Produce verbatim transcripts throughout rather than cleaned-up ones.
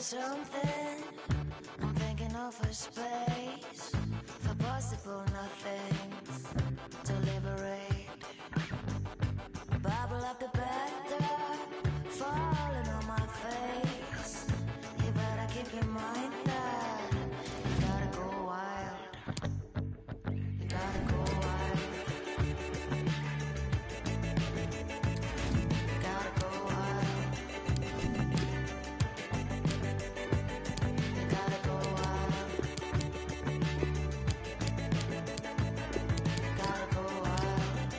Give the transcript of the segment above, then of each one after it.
something. I'm thinking of a space for possible nothings to liberate. Bubble up the better, falling on my face. You better keep in mind that you gotta go wild. You gotta go wild. You gotta go wild. You gotta go wild. You gotta go wild.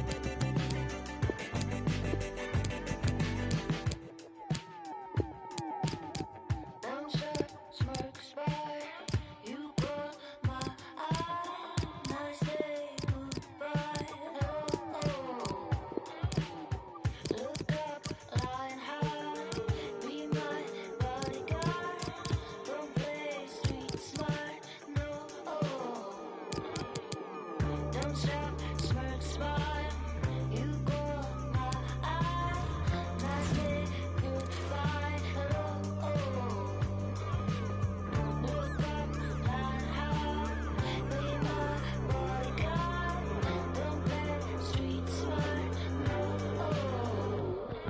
Them short smirks by, you caught my eye. Nice day, goodbye. Oh, look up, line high. Be my bodyguard. Don't play street smart, no. Don't stop, smirk, smile. You caught my eye. Nice day, goodbye. Oh, look up, line high. Be my bodyguard. Don't play street smart, no.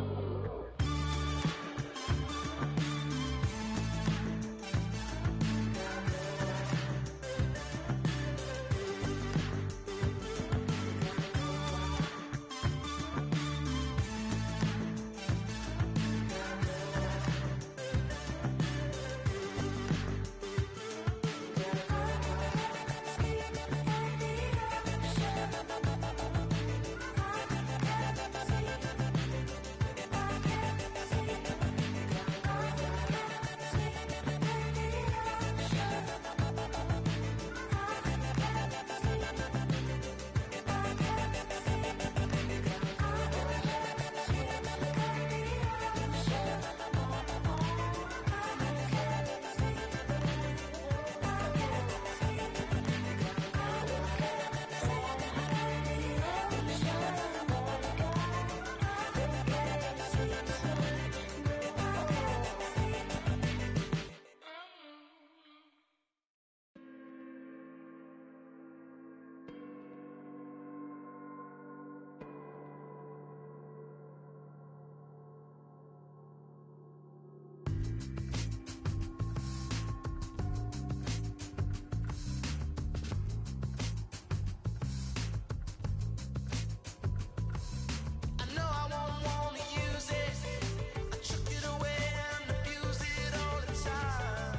I know I won't wanna use it. I chuck it away and abuse it all the time.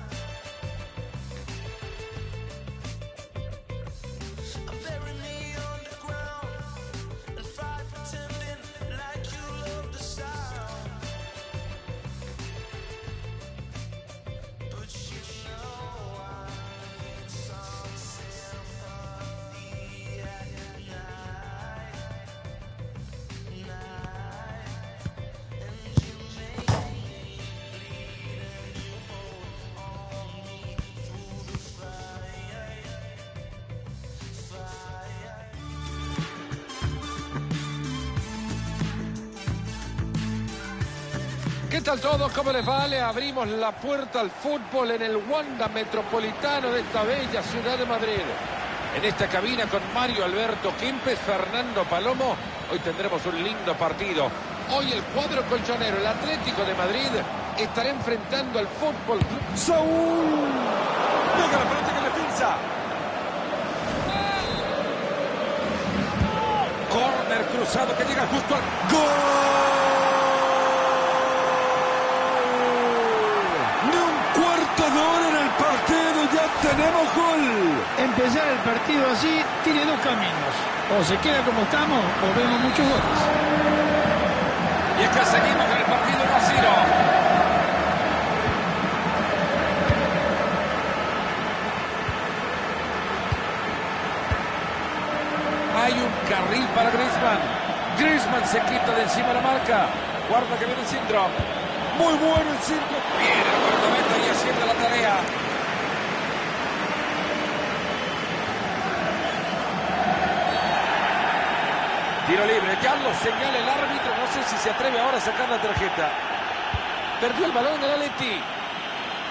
I bury me underground and fight pretending like you love the sound. But you know I need some sympathy at night. Night, and you make me bleed and you hold on me through the fire, fire. ¿Qué tal todos? ¿Cómo les va? Le abrimos la puerta al fútbol en el Wanda Metropolitano de esta bella ciudad de Madrid. En esta cabina con Mario Alberto Kempes, Fernando Palomo, hoy tendremos un lindo partido. Hoy el cuadro colchonero, el Atlético de Madrid, estará enfrentando al Fútbol Club Saúl. Pega la pelota en la defensa. Corner cruzado que llega justo al gol. Ni un cuarto de hora en el partido, ya tenemos gol. Empezar el partido así tiene dos caminos. O se queda como estamos o vemos muchos goles. Y es que seguimos con el partido uno a cero. Hay un carril para Griezmann. Griezmann se quita de encima la marca. Guarda que viene el centro. Muy bueno el centro. Viene el guardameta y haciendo la tarea. Tiro libre, ya lo señala el árbitro, no sé si se atreve ahora a sacar la tarjeta. Perdió el balón del Atleti.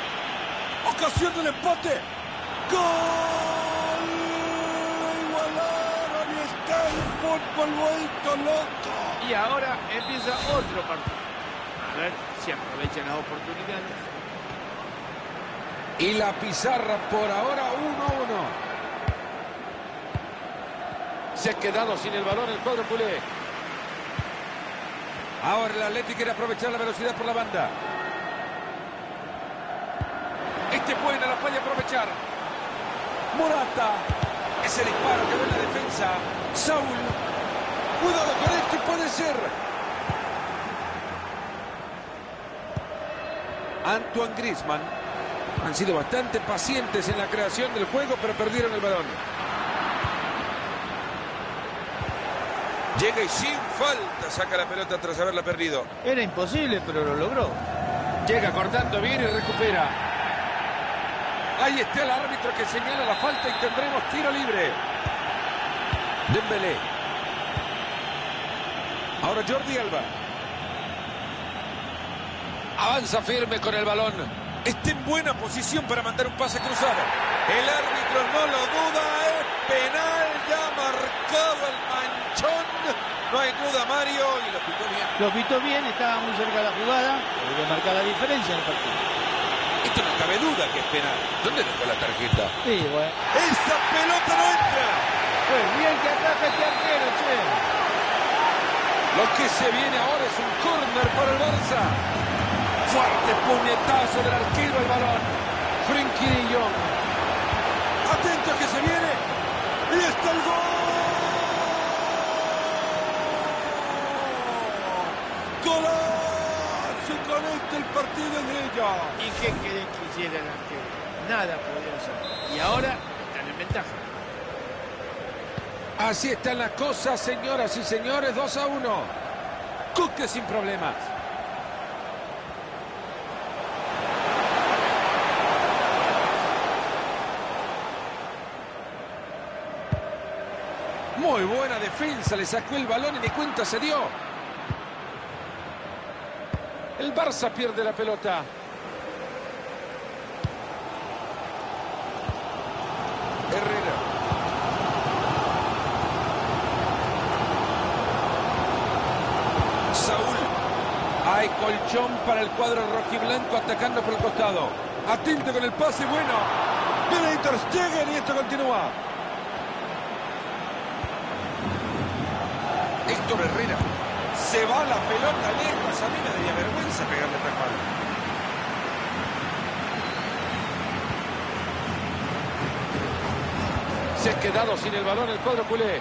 ocasión del empate. ¡Gol! Igualaron y está el fútbol vuelto loco. Y ahora empieza otro partido. A ver si aprovechan las oportunidades. Y la pizarra por ahora uno a uno. Se ha quedado sin el balón el cuadro culé. Ahora el Atlético quiere aprovechar la velocidad por la banda. Este es buena, la puede aprovechar. Morata. Ese disparo que ve en la defensa. Saúl. Cuidado con esto, puede ser. Antoine Griezmann. Han sido bastante pacientes en la creación del juego, pero perdieron el balón. Llega y sin falta saca la pelota tras haberla perdido. Era imposible, pero lo logró. Llega cortando bien y recupera. Ahí está el árbitro que señala la falta y tendremos tiro libre. Dembélé. Ahora Jordi Alba. Avanza firme con el balón. Está en buena posición para mandar un pase cruzado. El árbitro no lo duda. Es penal. Ya marcado el manchón. No hay duda, Mario. Y lo pitó bien. Lo pitó bien, estaba muy cerca de la jugada. Debe marcar la diferencia en el partido. Esto no cabe duda que es penal. ¿Dónde dejó la tarjeta? Sí, bueno. ¡Esa pelota no entra! Pues bien que ataca este arquero, che. Lo que se viene ahora es un córner para el Barça. Fuerte puñetazo del arquero al balón. Frenkie de Jong. Atento que se viene. Y está el gol. Golazo. Y con este el partido es de ella. ¿Y qué quieren que hiciera el arquero? Nada podía hacer. Y ahora están en ventaja. Así están las cosas, señoras y señores. dos a uno. Coque sin problemas. Muy buena defensa, le sacó el balón y ni cuenta se dio. El Barça pierde la pelota. Herrera. Saúl. Hay colchón para el cuadro rojiblanco atacando por el costado. Atento con el pase, bueno. Viene Ter Stegen y esto continúa. Héctor Herrera. Se va la pelota lejos. A mí me daría vergüenza pegarle esta espalda. Se ha quedado sin el balón el cuadro culé.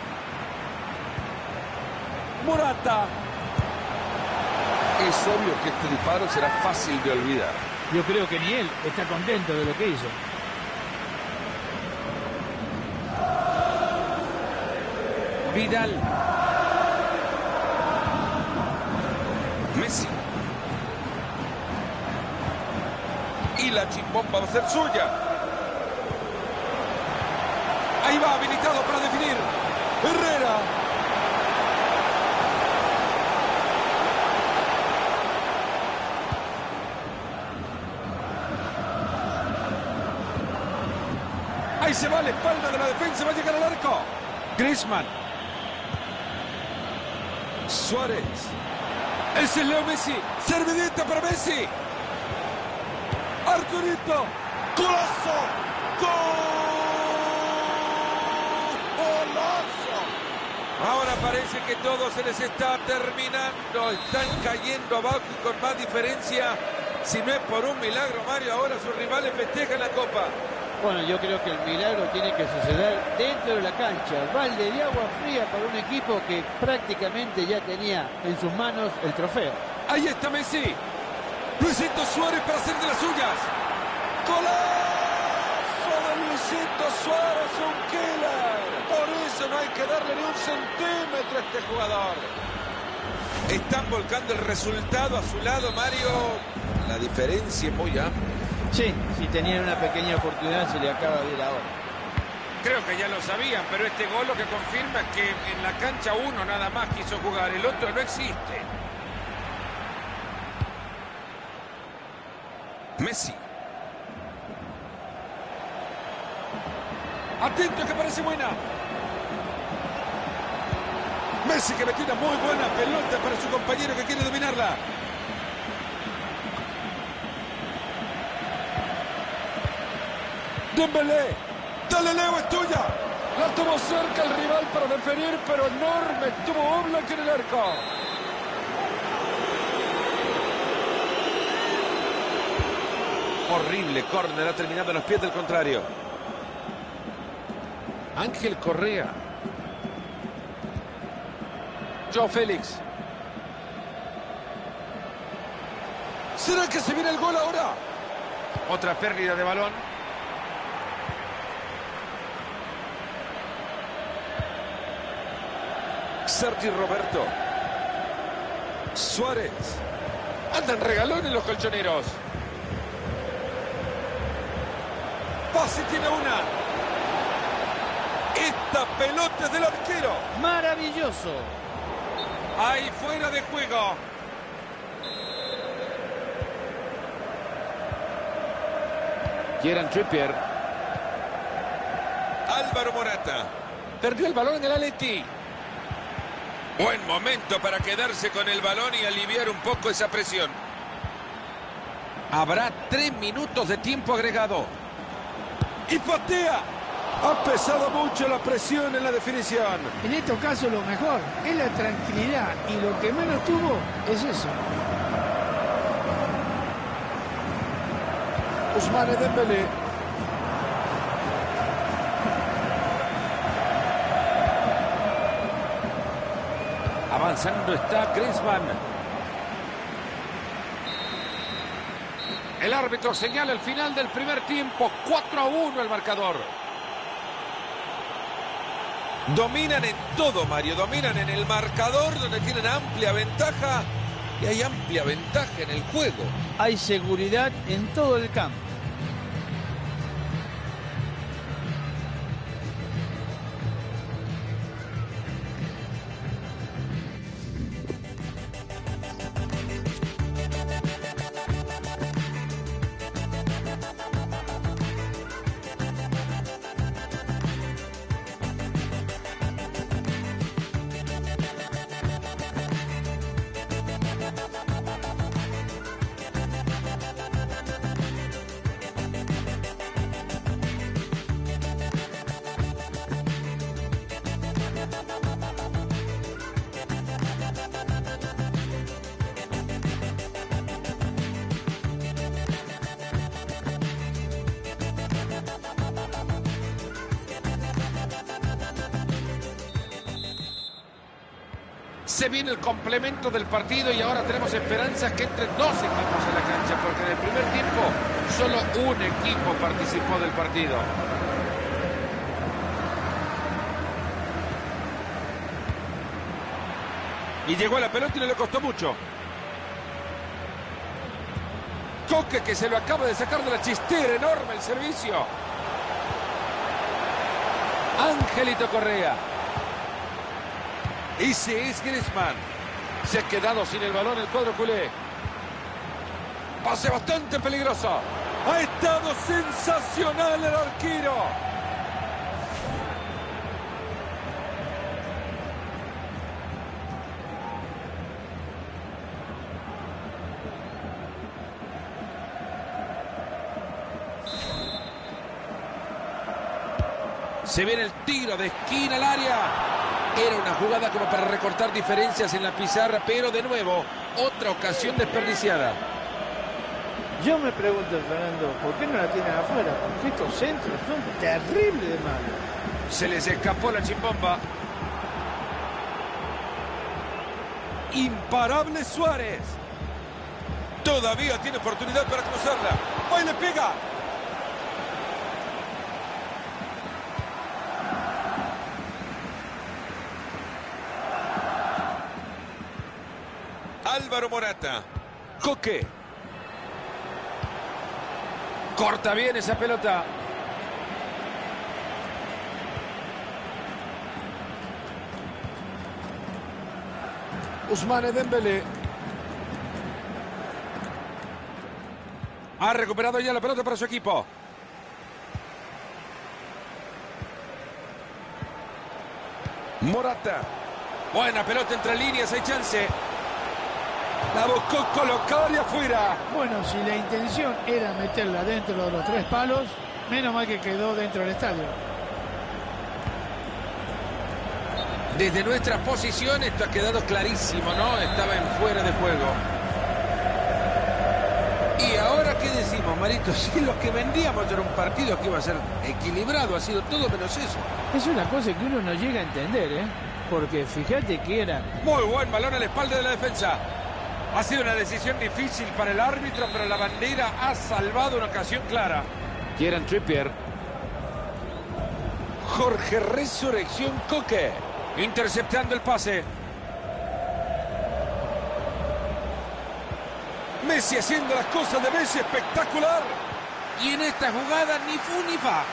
Morata. Es obvio que este disparo será fácil de olvidar. Yo creo que ni él está contento de lo que hizo. Vidal. Messi. Y la chimbomba va a ser suya. Ahí va, habilitado para definir. Herrera. Ahí se va la espalda de la defensa, va a llegar al arco. Griezmann. Suárez. Ese es Leo Messi. Servidita para Messi. Arturito. ¡Golazo! ¡Golazo! Ahora parece que todo se les está terminando. Están cayendo abajo y con más diferencia. Si no es por un milagro, Mario, ahora sus rivales festejan la Copa. Bueno, yo creo que el milagro tiene que suceder dentro de la cancha. Balde de agua fría para un equipo que prácticamente ya tenía en sus manos el trofeo. Ahí está Messi. Luisito Suárez para hacer de las suyas. ¡Golazo de Luisito Suárez! ¡Un killer! Por eso no hay que darle ni un centímetro a este jugador. Están volcando el resultado a su lado, Mario. La diferencia es muy amplia. Sí, si tenían una pequeña oportunidad se le acaba de ir ahora. Creo que ya lo sabían, pero este gol lo que confirma es que en la cancha uno nada más quiso jugar, el otro no existe. Messi. Atento que parece buena. Messi que metió una muy buena pelota para su compañero que quiere dominarla. Dembélé. Dale, Leo, es tuya. La tuvo cerca el rival para definir, pero enorme. Tuvo Oblak en el arco. Horrible córner, ha terminado en los pies del contrario. Ángel Correa. Joao Félix. ¿Será que se viene el gol ahora? Otra pérdida de balón. Sergi Roberto. Suárez. Andan regalones los colchoneros. Pasi tiene una. Esta pelota es del arquero. Maravilloso. Ahí fuera de juego. Kieran Trippier. Álvaro Morata. Perdió el balón en el Atleti. Buen momento para quedarse con el balón y aliviar un poco esa presión. Habrá tres minutos de tiempo agregado. Y patea. Ha pesado mucho la presión en la definición. En estos casos lo mejor es la tranquilidad y lo que menos tuvo es eso. Ousmane Dembélé. Avanzando está Griezmann. El árbitro señala el final del primer tiempo. cuatro a uno el marcador. Dominan en todo, Mario. Dominan en el marcador, donde tienen amplia ventaja. Y hay amplia ventaja en el juego. Hay seguridad en todo el campo. Se viene el complemento del partido y ahora tenemos esperanzas que entren dos equipos en la cancha, porque en el primer tiempo solo un equipo participó del partido. Y llegó a la pelota y no le costó mucho. Coque que se lo acaba de sacar de la chistera, enorme el servicio. Angelito Correa. Ese es Griezmann. Se ha quedado sin el balón el cuadro culé. Pase bastante peligroso. Ha estado sensacional el arquero. Se viene el tiro de esquina al área. Era una jugada como para recortar diferencias en la pizarra, pero de nuevo, otra ocasión desperdiciada. Yo me pregunto, Fernando, ¿por qué no la tienen afuera? Porque estos centros son terribles de malos. Se les escapó la chimbomba. Imparable Suárez. Todavía tiene oportunidad para cruzarla. ¡Ahí le pega! Álvaro Morata. Coque. Corta bien esa pelota. Ousmane Dembélé. Ha recuperado ya la pelota para su equipo. Morata. Buena pelota entre líneas, hay chance. La buscó colocar y afuera. Bueno, si la intención era meterla dentro de los tres palos, menos mal que quedó dentro del estadio. Desde nuestra posición esto ha quedado clarísimo, ¿no? Estaba en fuera de juego. ¿Y ahora qué decimos, Marito? Si lo que vendíamos era un partido que iba a ser equilibrado, ha sido todo menos eso. Es una cosa que uno no llega a entender, ¿eh? Porque fíjate que era... Muy buen balón a la espalda de la defensa. Ha sido una decisión difícil para el árbitro, pero la bandera ha salvado una ocasión clara. Kieran Trippier. Jorge Resurrección Coque. Interceptando el pase. Messi haciendo las cosas de Messi, espectacular. Y en esta jugada ni fu ni fa.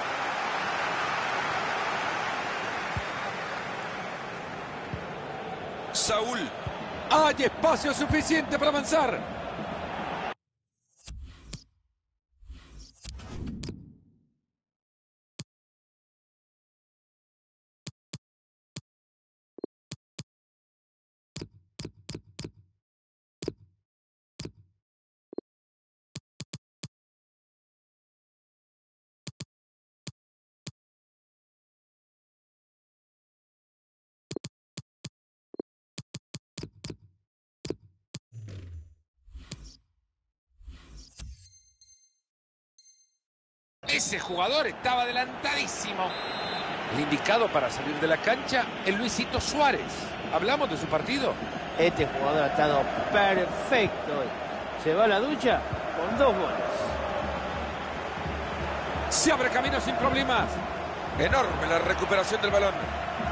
Saúl. Hay espacio suficiente para avanzar. Ese jugador estaba adelantadísimo. El indicado para salir de la cancha es Luisito Suárez. ¿Hablamos de su partido? Este jugador ha estado perfecto hoy. Se va a la ducha con dos goles. Se abre camino sin problemas. Enorme la recuperación del balón.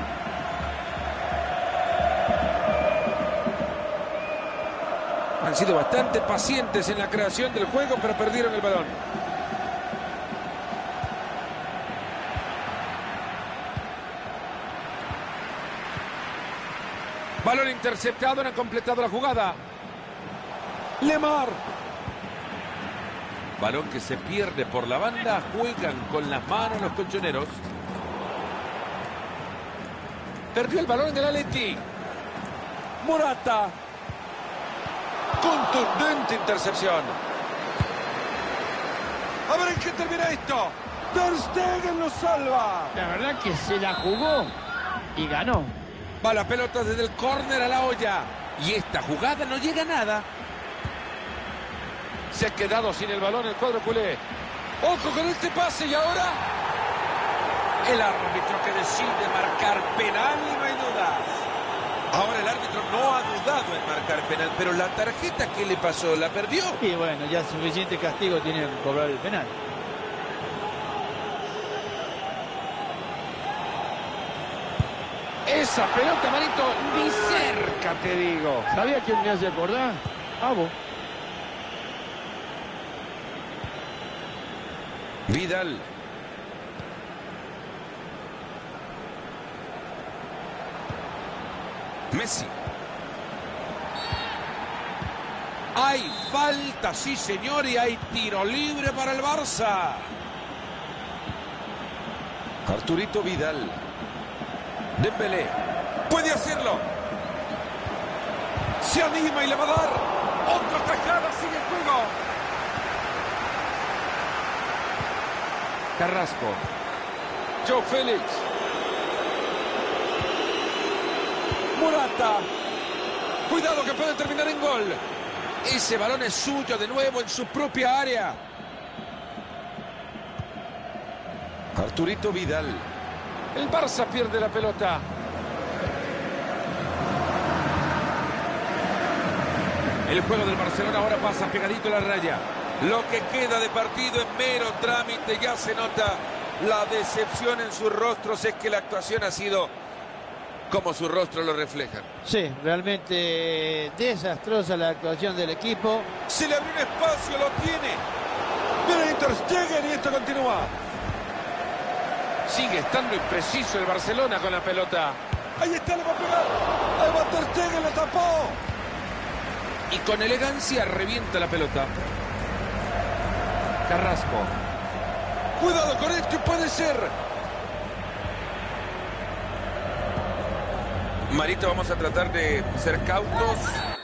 Han sido bastante pacientes en la creación del juego, pero perdieron el balón. Balón interceptado, no han completado la jugada. Lemar. Balón que se pierde por la banda. Juegan con las manos los colchoneros. Perdió el balón en el Atleti. Morata. Contundente intercepción. A ver en qué termina esto. Ter Stegen lo salva. La verdad que se la jugó y ganó. Va la pelota desde el córner a la olla. Y esta jugada no llega a nada. Se ha quedado sin el balón el cuadro culé. Ojo con este pase y ahora El árbitro que decide marcar penal y no hay dudas. Ahora el árbitro no ha dudado en marcar penal, pero la tarjeta que le pasó, ¿la perdió? Y bueno, ya suficiente castigo tiene que cobrar el penal. Esa pelota, Marito, ni cerca, te digo. ¿Sabía quién me hace acordar? Ah, vos. Vidal. Messi. Hay falta, sí señor, y hay tiro libre para el Barça. Arturito Vidal. Dembélé. Puede hacerlo. Se anima y le va a dar. Otra tajada, sigue el juego. Carrasco. Joe Félix. Morata. Cuidado que puede terminar en gol. Ese balón es suyo de nuevo en su propia área. Arturito Vidal. El Barça pierde la pelota. El juego del Barcelona ahora pasa pegadito a la raya. Lo que queda de partido es mero trámite. Ya se nota la decepción en sus rostros. Es que la actuación ha sido como su rostro lo reflejan. Sí, realmente desastrosa la actuación del equipo. Se le abrió un espacio, lo tiene. Viene Ter Stegen y esto continúa. Sigue estando impreciso el Barcelona con la pelota. Ahí está, le va a pegar. Ahí va Ter Stegen, lo tapó. Y con elegancia revienta la pelota. Carrasco. Cuidado con esto, puede ser. Marito, vamos a tratar de ser cautos.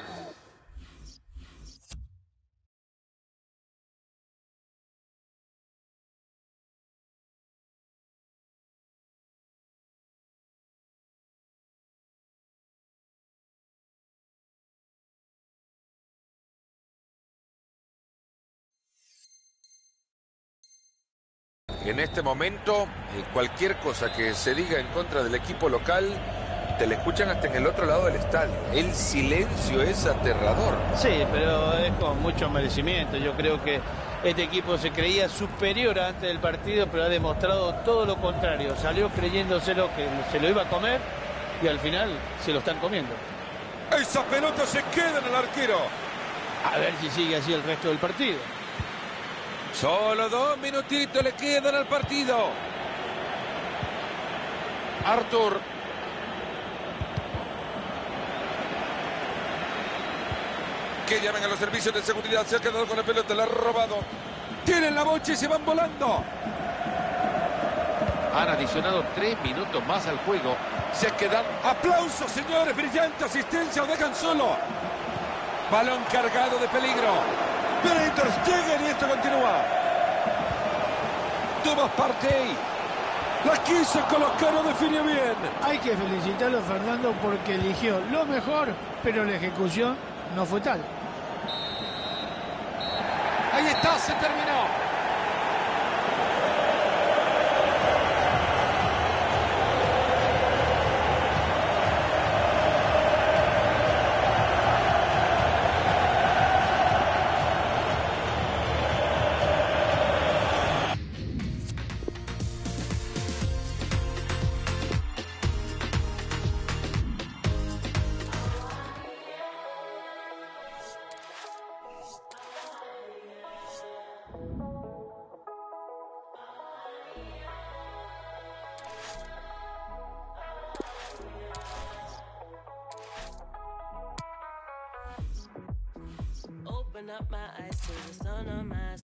En este momento, eh, cualquier cosa que se diga en contra del equipo local, te la escuchan hasta en el otro lado del estadio. El silencio es aterrador. Sí, pero es con mucho merecimiento. Yo creo que este equipo se creía superior antes del partido, pero ha demostrado todo lo contrario. Salió creyéndoselo que se lo iba a comer y al final se lo están comiendo. Esa pelota se queda en el arquero. A ver si sigue así el resto del partido. Solo dos minutitos le quedan al partido. Artur. Que llamen a los servicios de seguridad. Se ha quedado con la pelota, la ha robado. Tienen la bocha y se van volando. Han adicionado tres minutos más al juego. Se quedan. Aplausos, señores. Brillante asistencia. Lo dejan solo. Balón cargado de peligro. Viene Ter Stegen y esto continúa. Thomas Partey. La quiso colocar, o definió bien. Hay que felicitarlo, Fernando, porque eligió lo mejor, pero la ejecución no fue tal. Ahí está, se terminó. Open up my eyes to the sun on my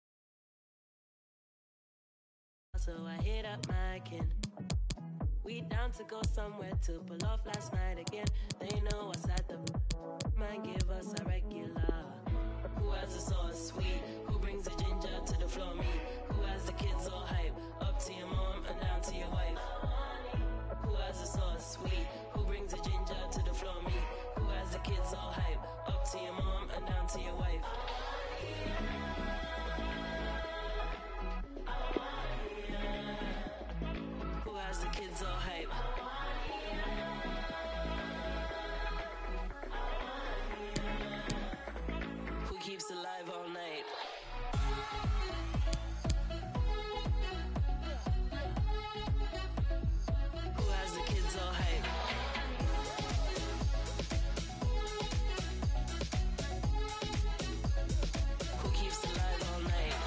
so I hit up my kin. We down to go somewhere to pull off last night again. They know what's at the man, give us a regular. Who has the sauce sweet? Who brings the ginger to the floor? Me. Who has the kids all hype? Up to your mom and down to your wife. Who has the sauce sweet? Who brings the ginger to the floor? Me. Who has the kids all hype? Up to your mom and down to your wife. Who has the kids all hype? Who keeps alive all night? Who has the kids all hype? Who keeps alive all night?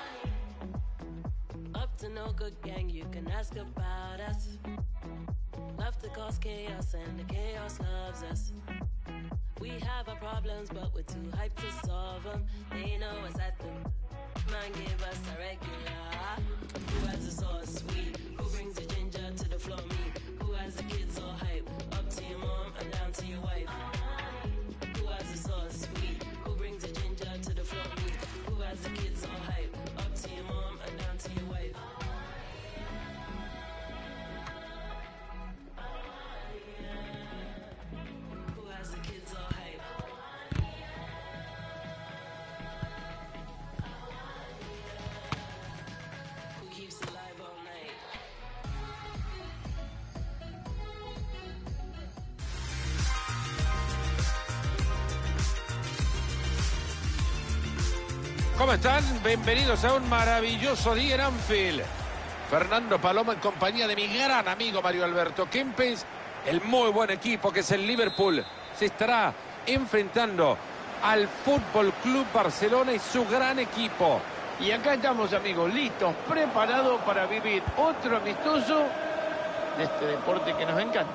Up to no good gang, you can ask about us. Love to cause chaos and the chaos loves us. We have our problems, but we're too hyped to solve them. They know us at them. Man, give us a regular. Who has the sauce sweet? Who brings the ginger to the floor? Me. Who has the kids all hype? Up to your mom and down to your wife. Who has the sauce sweet? Who brings the ginger to the floor? Me. Who has the kids all hype? Up to your mom and down to your wife. Who has the kids all hype? Who keeps alive all night? ¿Cómo están? Bienvenidos a un maravilloso día en Anfield. Fernando Paloma en compañía de mi gran amigo Mario Alberto Kempes. El muy buen equipo que es el Liverpool se estará enfrentando al Fútbol Club Barcelona y su gran equipo. Y acá estamos, amigos, listos, preparados para vivir otro amistoso de este deporte que nos encanta.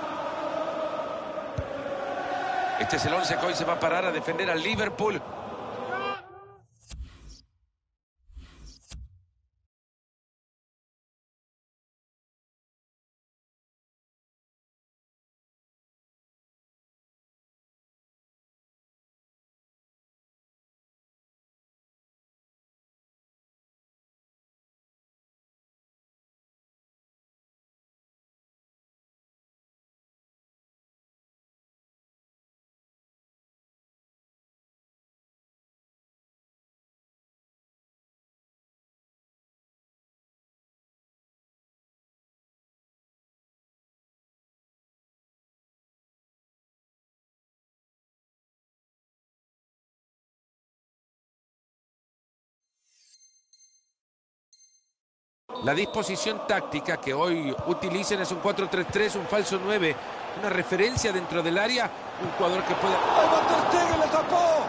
Este es el once que hoy se va a parar a defender al Liverpool. La disposición táctica que hoy utilizan es un cuatro tres tres, un falso nueve, una referencia dentro del área, un jugador que puede... ¡Ahí va Ter Stegen, le tapó!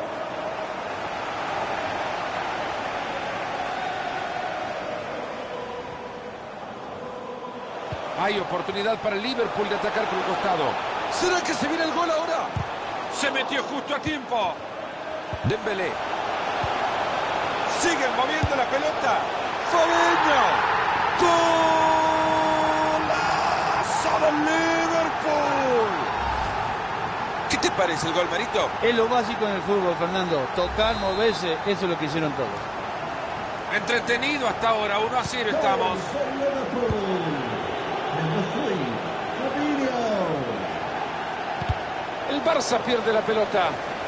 Hay oportunidad para el Liverpool de atacar por el costado. ¿Será que se viene el gol ahora? Se metió justo a tiempo. Dembélé. Siguen moviendo la pelota. Fabinho. ¡Golazo del Liverpool! ¿Qué te parece el gol, Marito? Es lo básico en el fútbol, Fernando. Tocar, moverse, eso es lo que hicieron todos. Entretenido hasta ahora, uno a cero estamos. El Barça pierde la pelota.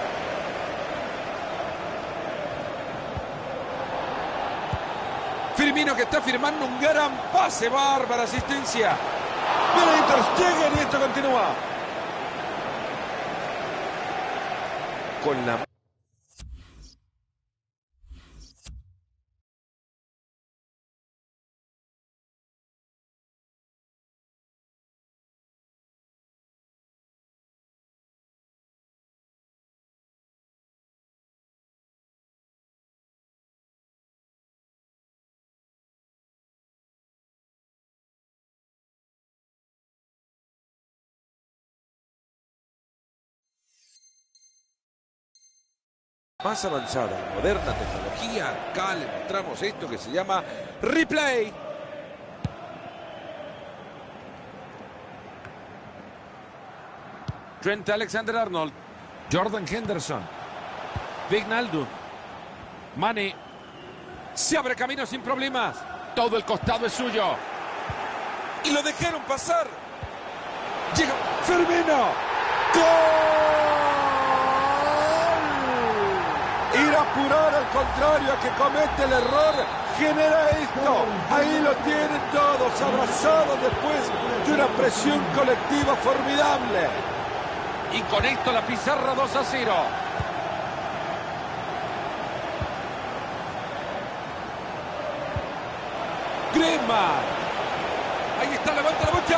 Firmino que está firmando un gran pase, bárbara asistencia. Viene Ter Stegen y esto continúa. Con la... Más avanzada, moderna tecnología. Acá le mostramos esto que se llama replay. Trent Alexander-Arnold. Jordan Henderson. Wijnaldum. Mane. Se abre camino sin problemas. Todo el costado es suyo. Y lo dejaron pasar. Llega Firmino. ¡Gol! Ir a apurar al contrario a que comete el error genera esto. Ahí lo tienen todos abrazados después de una presión colectiva formidable. Y con esto la pizarra dos a cero. Griezmann. Ahí está, levanta la bocha.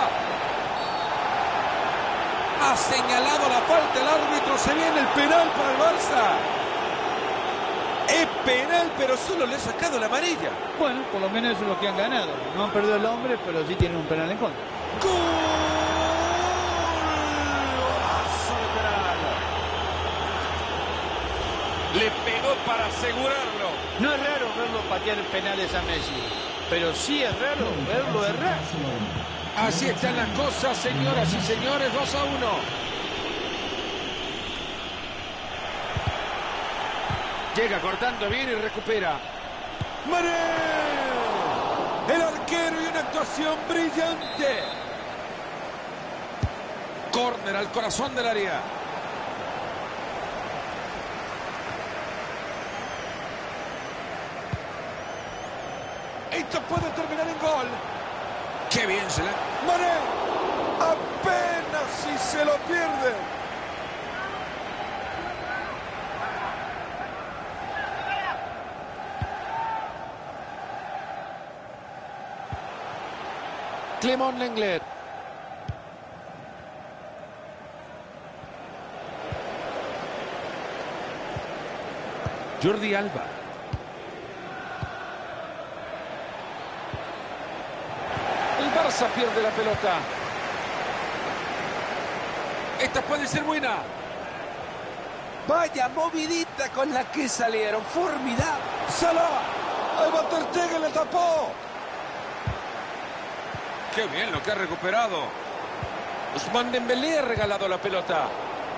Ha señalado la falta el árbitro. Se viene el penal para el Barça. Es penal, pero solo le ha sacado la amarilla. Bueno, por lo menos eso es lo que han ganado. No han perdido el hombre, pero sí tienen un penal en contra. ¡Gol! ¡Golazo de penal! Le pegó para asegurarlo. No es raro verlo patear penales a Messi, pero sí es raro verlo errar. Así están las cosas, señoras y señores, dos a uno. Llega cortando bien y recupera. ¡Mané! El arquero y una actuación brillante. Córner al corazón del área. Esto puede terminar en gol. ¡Qué bien se la... ¡Mané! Apenas si se lo pierde. Clément Lenglet. Jordi Alba. El Barça pierde la pelota. Esta puede ser buena. Vaya movidita con la que salieron. Formidable. Salah. Ahí va Ter Stegen, le tapó. ¡Qué bien lo que ha recuperado! Ousmane Dembélé ha regalado la pelota.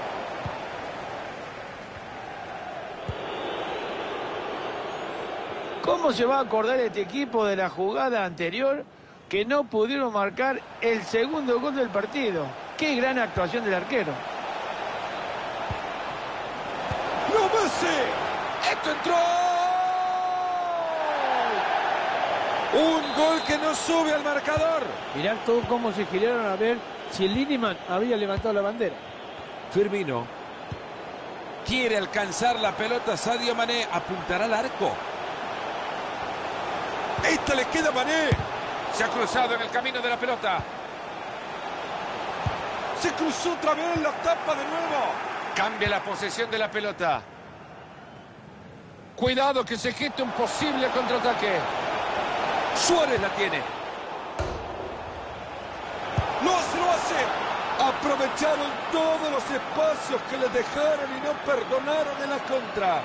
¿Cómo se va a acordar este equipo de la jugada anterior que no pudieron marcar el segundo gol del partido? ¡Qué gran actuación del arquero! ¡No, Messi! ¡Esto entró! Un gol que no sube al marcador. Mirá todo cómo se giraron a ver si el Lineman había levantado la bandera. Firmino. Quiere alcanzar la pelota. Sadio Mané apuntará al arco. Esta le queda a Mané. Se ha cruzado en el camino de la pelota. Se cruzó otra vez, la tapa de nuevo. Cambia la posesión de la pelota. Cuidado que se geste un posible contraataque. Suárez la tiene. Lo hace, lo hace. Aprovecharon todos los espacios que les dejaron y no perdonaron en la contra.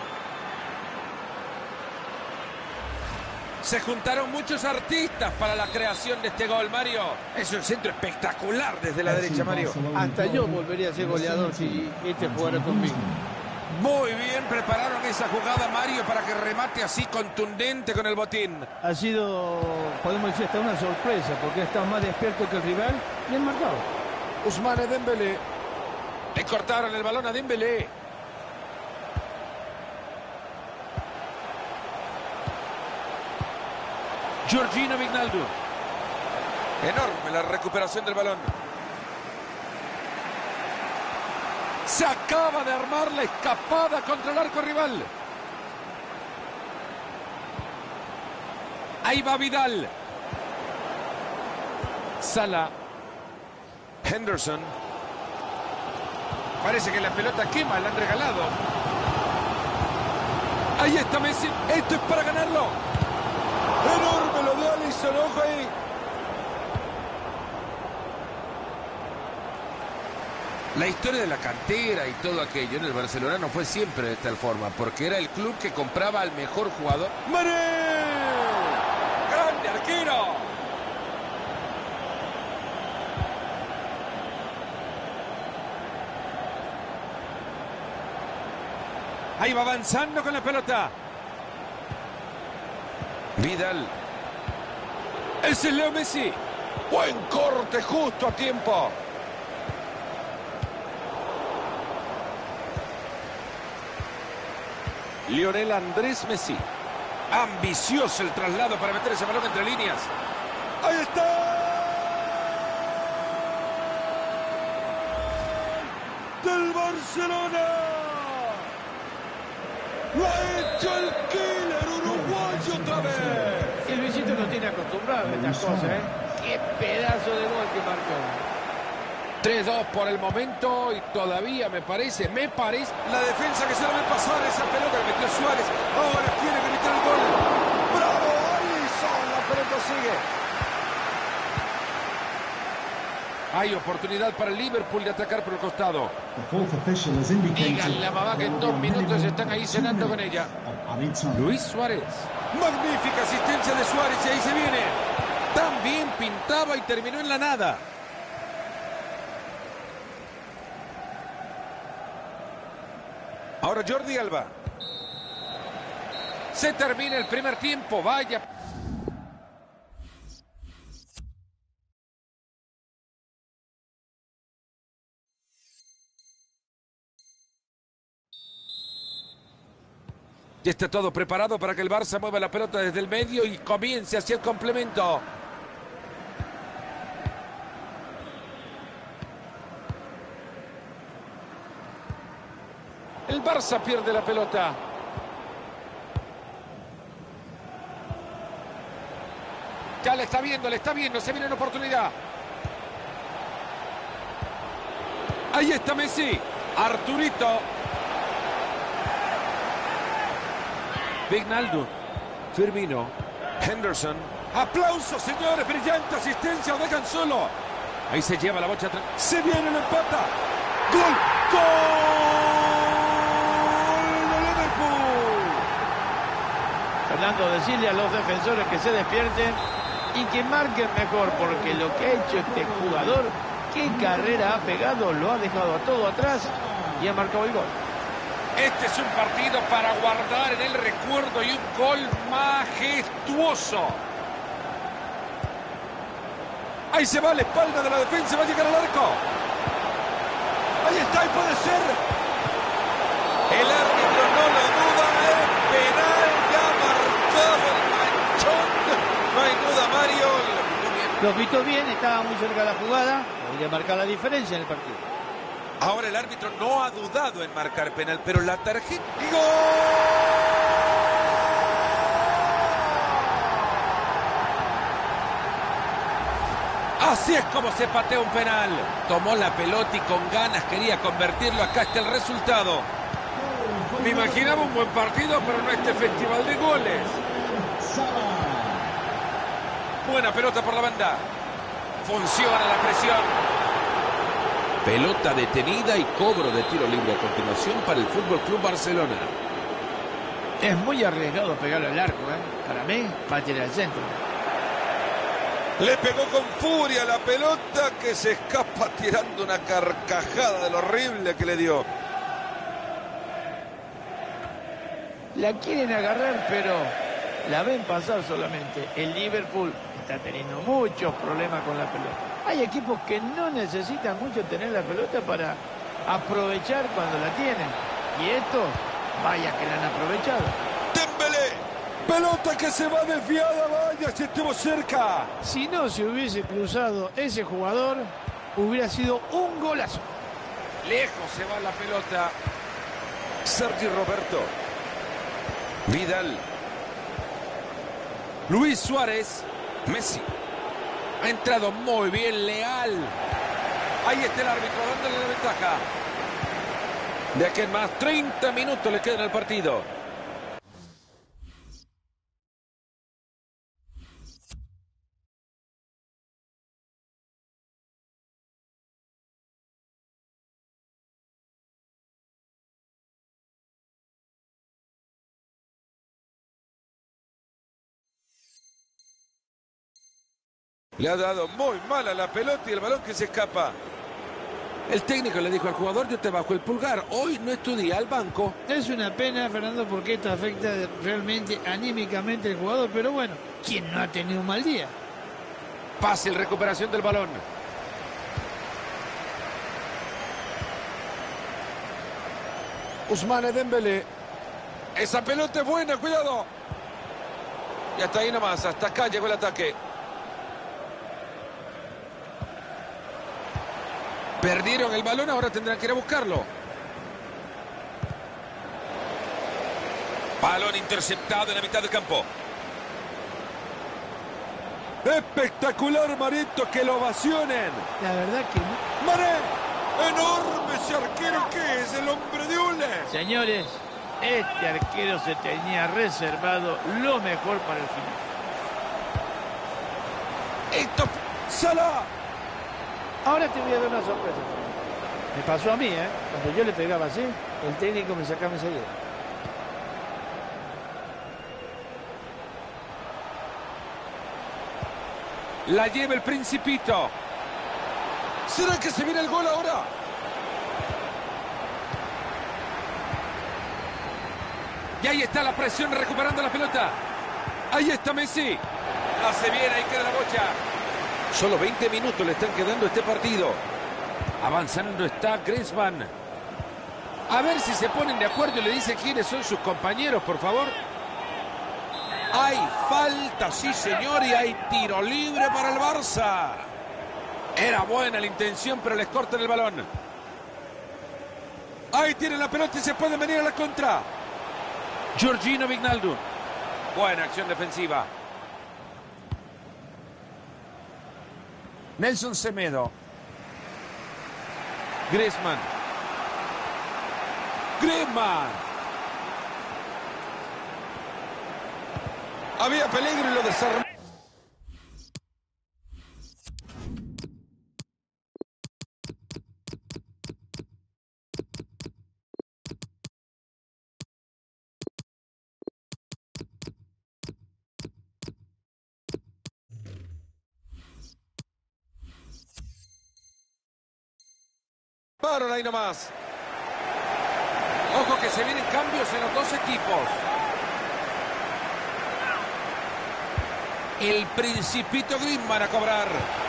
Se juntaron muchos artistas para la creación de este gol, Mario. Es un centro espectacular desde la derecha, Mario. Hasta yo volvería a ser goleador si este jugara conmigo. Muy bien prepararon esa jugada, Mario, para que remate así contundente con el botín. Ha sido, podemos decir, hasta una sorpresa, porque ha estado más despierto que el rival y han marcado. Ousmane Dembélé. Le cortaron el balón a Dembélé. Georginio Wijnaldum. Enorme la recuperación del balón. Se acaba de armar la escapada contra el arco rival. Ahí va Vidal. Salah. Henderson. Parece que la pelota quema, la han regalado. Ahí está Messi. Esto es para ganarlo. Enorme lo de Alisson, ojo ahí. La historia de la cantera y todo aquello en el Barcelona no fue siempre de tal forma, porque era el club que compraba al mejor jugador. ¡Mané! ¡Grande arquero! Ahí va avanzando con la pelota. Vidal. Ese es Leo Messi. Buen corte justo a tiempo. Lionel Andrés Messi. Ambicioso el traslado para meter ese balón entre líneas. ¡Ahí está! ¡Del Barcelona! ¡Lo ha hecho el killer uruguayo otra vez! El Luisito no tiene acostumbrado a estas cosas, ¿eh? ¡Qué pedazo de gol que marcó! tres dos por el momento y todavía me parece, me parece... La defensa que se la ve pasar esa pelota que metió Suárez. Ahora tiene que meter el gol. ¡Bravo, Alisson! La pelota sigue. Hay oportunidad para el Liverpool de atacar por el costado. Díganle a mamá que en dos minutos están ahí cenando con ella. Luis Suárez. Magnífica asistencia de Suárez y ahí se viene. Tan bien pintaba y terminó en la nada. Ahora Jordi Alba. Se termina el primer tiempo, vaya. Ya está todo preparado para que el Barça mueva la pelota desde el medio y comience hacia el complemento. El Barça pierde la pelota. Ya le está viendo, le está viendo, se viene una oportunidad. Ahí está Messi. Arturito. Wijnaldum. Firmino. Henderson. Aplausos, señores. Brillante asistencia. Lo dejan solo. Ahí se lleva la bocha atrás. Se viene el empata. ¡Gol! ¡Gol! Fernando, decirle a los defensores que se despierten y que marquen mejor, porque lo que ha hecho este jugador, qué carrera ha pegado, lo ha dejado a todo atrás y ha marcado el gol. Este es un partido para guardar en el recuerdo y un gol majestuoso. Ahí se va a la espalda de la defensa, va a llegar al arco. Ahí está, y puede ser. El árbitro no lo duda, es penal, ya marcado el manchón. No hay duda, Mario. Lo pitó bien, estaba muy cerca de la jugada, podría marcar la diferencia en el partido. Ahora el árbitro no ha dudado en marcar penal, pero la tarjeta... ¡Gol! Así es como se patea un penal. Tomó la pelota y con ganas quería convertirlo. Acá está el resultado. Me imaginaba un buen partido, pero no este festival de goles. Buena pelota por la banda. Funciona la presión. Pelota detenida y cobro de tiro libre a continuación para el Fútbol Club Barcelona. Es muy arriesgado pegarle al arco, ¿eh? Para mí, va a tirar al centro. Le pegó con furia la pelota que se escapa tirando una carcajada de lo horrible que le dio. La quieren agarrar, pero la ven pasar solamente. El Liverpool está teniendo muchos problemas con la pelota. Hay equipos que no necesitan mucho tener la pelota para aprovechar cuando la tienen. Y estos, vaya que la han aprovechado. ¡Dembélé! Pelota que se va desviada, vaya, si estuvo cerca. Si no se hubiese cruzado ese jugador, hubiera sido un golazo. Lejos se va la pelota. Sergi Roberto. Vidal. Luis Suárez. Messi. Ha entrado muy bien, Leal. Ahí está el árbitro dándole la ventaja. De aquí en más, treinta minutos le quedan al partido. Le ha dado muy mal a la pelota y el balón que se escapa. El técnico le dijo al jugador: yo te bajo el pulgar, hoy no es tu día, al banco. Es una pena, Fernando, porque esto afecta realmente anímicamente al jugador, pero bueno, ¿quién no ha tenido un mal día? Fácil recuperación del balón. Ousmane Dembélé. Esa pelota es buena, cuidado. Y hasta ahí nomás, hasta acá llegó el ataque. Perdieron el balón, ahora tendrán que ir a buscarlo. Balón interceptado en la mitad del campo. Espectacular, Marito, que lo ovacionen. La verdad que no. ¡Mané! ¡Enorme ese arquero que es! ¡El hombre de hule! Señores, este arquero se tenía reservado lo mejor para el final. Esto... ¡Salah! Ahora te voy a dar una sorpresa. Me pasó a mí, ¿eh? Cuando yo le pegaba así, el técnico me sacaba enseguida. La lleva el Principito. ¿Será que se viene el gol ahora? Y ahí está la presión recuperando la pelota. Ahí está Messi. Hace bien, ahí queda la bocha. Solo veinte minutos le están quedando a este partido. Avanzando está Griezmann. A ver si se ponen de acuerdo y le dicen quiénes son sus compañeros, por favor. Hay falta, sí señor, y hay tiro libre para el Barça. Era buena la intención, pero les cortan el balón. Ahí tienen la pelota y se pueden venir a la contra. Georginio Wijnaldum. Buena acción defensiva. Nelson Semedo. Griezmann. Griezmann. Había peligro y lo desarmó. Paron ahí nomás. Ojo que se vienen cambios en los dos equipos. El Principito Griezmann a cobrar.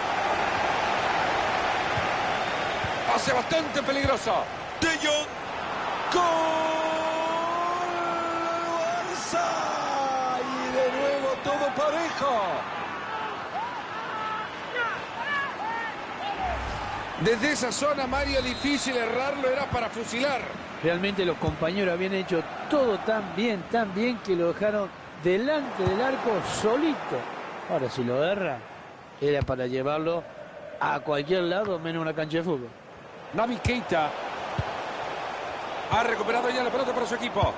Pase bastante peligroso. De Jong. ¡Gol! Barça. Y de nuevo todo parejo. Desde esa zona, Mario, difícil errarlo, era para fusilar. Realmente los compañeros habían hecho todo tan bien, tan bien que lo dejaron delante del arco solito. Ahora, si lo erra, era para llevarlo a cualquier lado menos una cancha de fútbol. Naby Keita ha recuperado ya la pelota para su equipo.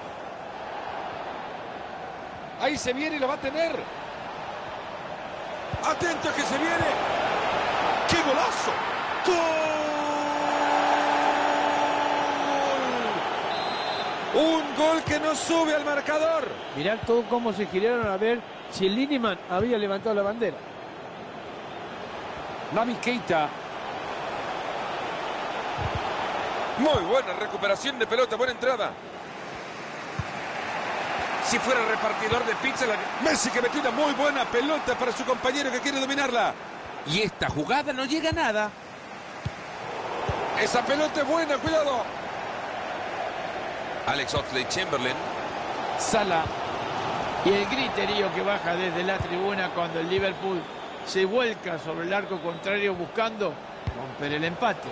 Ahí se viene y lo va a tener. Atento que se viene. ¡Qué golazo! ¡Gol! Un gol que no sube al marcador. Mirá todo cómo se giraron a ver si el Lineman había levantado la bandera. Naby Keita. Muy buena recuperación de pelota, buena entrada. Si fuera repartidor de pizza, la... Messi que metió una muy buena pelota para su compañero que quiere dominarla. Y esta jugada no llega a nada. Esa pelota es buena, cuidado. Alex Oxlade-Chamberlain. Salah. Y el griterío que baja desde la tribuna cuando el Liverpool se vuelca sobre el arco contrario buscando romper el empate.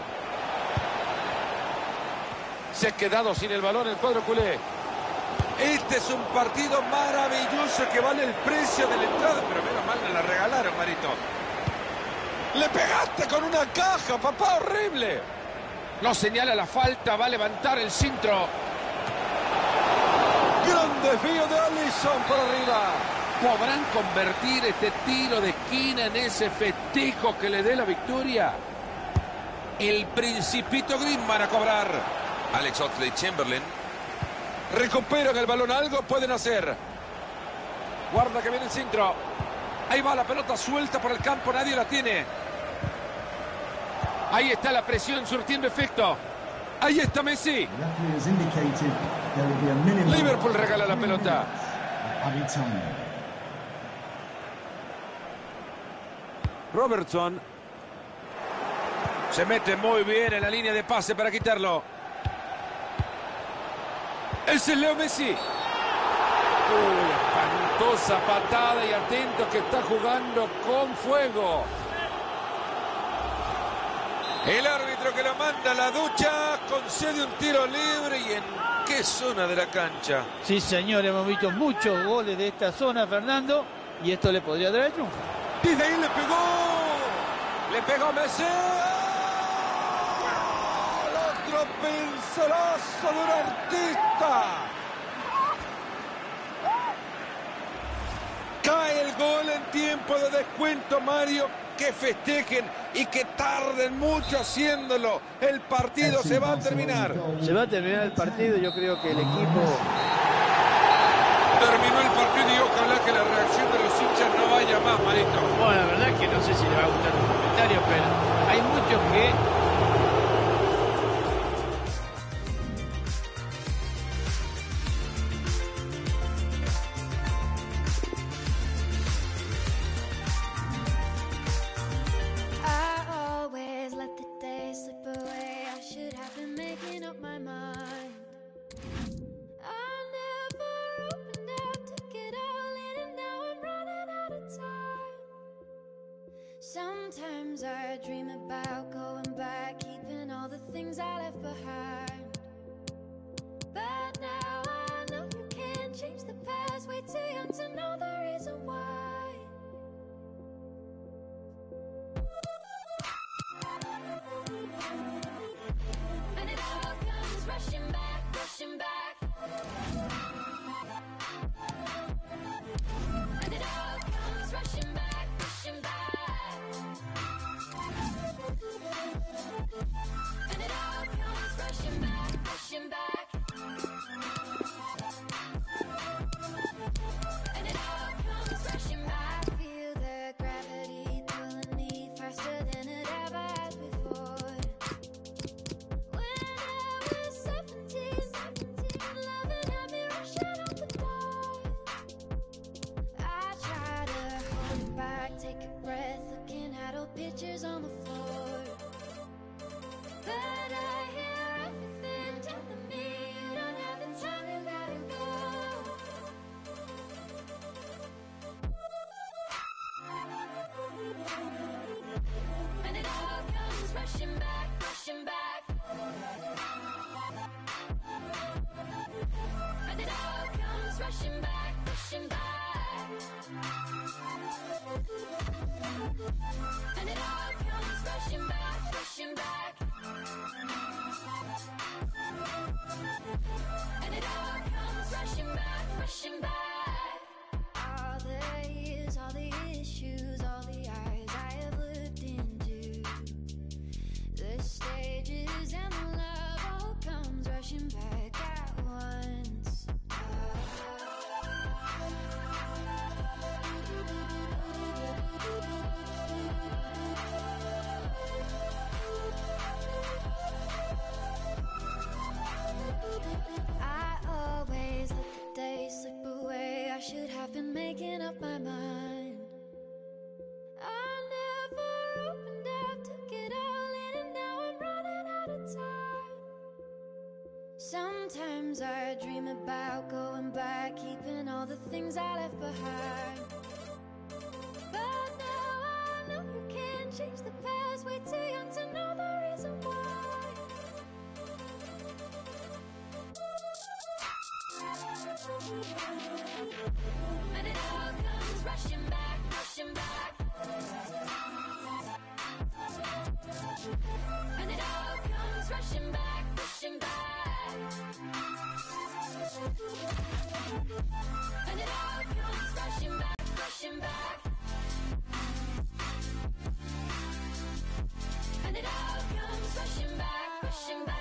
Se ha quedado sin el balón el cuadro culé. Este es un partido maravilloso que vale el precio de la entrada, pero menos mal me la regalaron, Marito. Le pegaste con una caja, papá, horrible. No señala la falta, va a levantar el centro. Gran desvío de Alisson por arriba. ¿Podrán convertir este tiro de esquina en ese festejo que le dé la victoria? El Principito Griezmann a cobrar. Alex Oxlade-Chamberlain. Recuperan el balón, algo pueden hacer. Guarda que viene el centro. Ahí va la pelota suelta por el campo, nadie la tiene. Ahí está la presión surtiendo efecto. Ahí está Messi. Liverpool regala la pelota. Robertson. Se mete muy bien en la línea de pase para quitarlo. Ese es Leo Messi. Uy, espantosa patada y atento que está jugando con fuego. El árbitro que lo manda a la ducha concede un tiro libre. ¿Y en qué zona de la cancha? Sí, señor, hemos visto muchos goles de esta zona, Fernando, y esto le podría dar el triunfo. Desde ahí le pegó. Le pegó Messi. ¡Oh! Otro pincelazo de un artista. Cae el gol en tiempo de descuento, Mario. Que festejen y que tarden mucho haciéndolo. El partido se va a terminar. Se va a terminar el partido, yo creo que el equipo... Terminó el partido y ojalá que la reacción de los hinchas no vaya más, Marito. Bueno, la verdad es que no sé si le va a gustar tu comentario, pero hay muchos que... Sometimes I dream about going back, keeping all the things I left behind. But now I know you can't change the past, way too young to know the reason why. And it all comes rushing back, rushing back. And it all comes rushing back, rushing back. And it all comes rushing back, rushing back. And it all comes rushing back. I feel the gravity pulling me faster than it ever has before. When I was seventeen, loving had me rushing out the door. I try to hold it back, take a breath, looking at old pictures on the floor. But I hear everything telling me you don't have the time, you gotta go. And it all comes rushing back, rushing back. And it all comes rushing back, rushing back. And it all comes rushing back, rushing back. And it all comes rushing back, rushing back. All the years, all the issues, all the eyes I have looked into, the stages and the love all comes rushing back at once. I always let the days slip away. I should have been making up my mind. I never opened up, took it all in, and now I'm running out of time. Sometimes I dream about going back, keeping all the things I left behind. But now I know you can't change the past, way too young to know the reason why. And it all comes rushing back, rushing back. And it all comes rushing back, rushing back. And it all comes rushing back, rushing back. And it all comes rushing back, rushing back.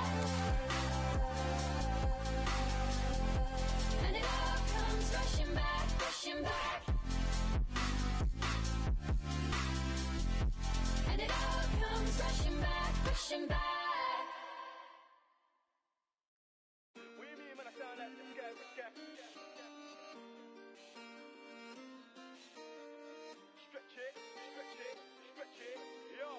And it all comes rushing back, rushing back. And it all comes rushing back, rushing back. What do you mean when I sound like this guy, this guy? Stretch it, stretch it, stretch it, yo.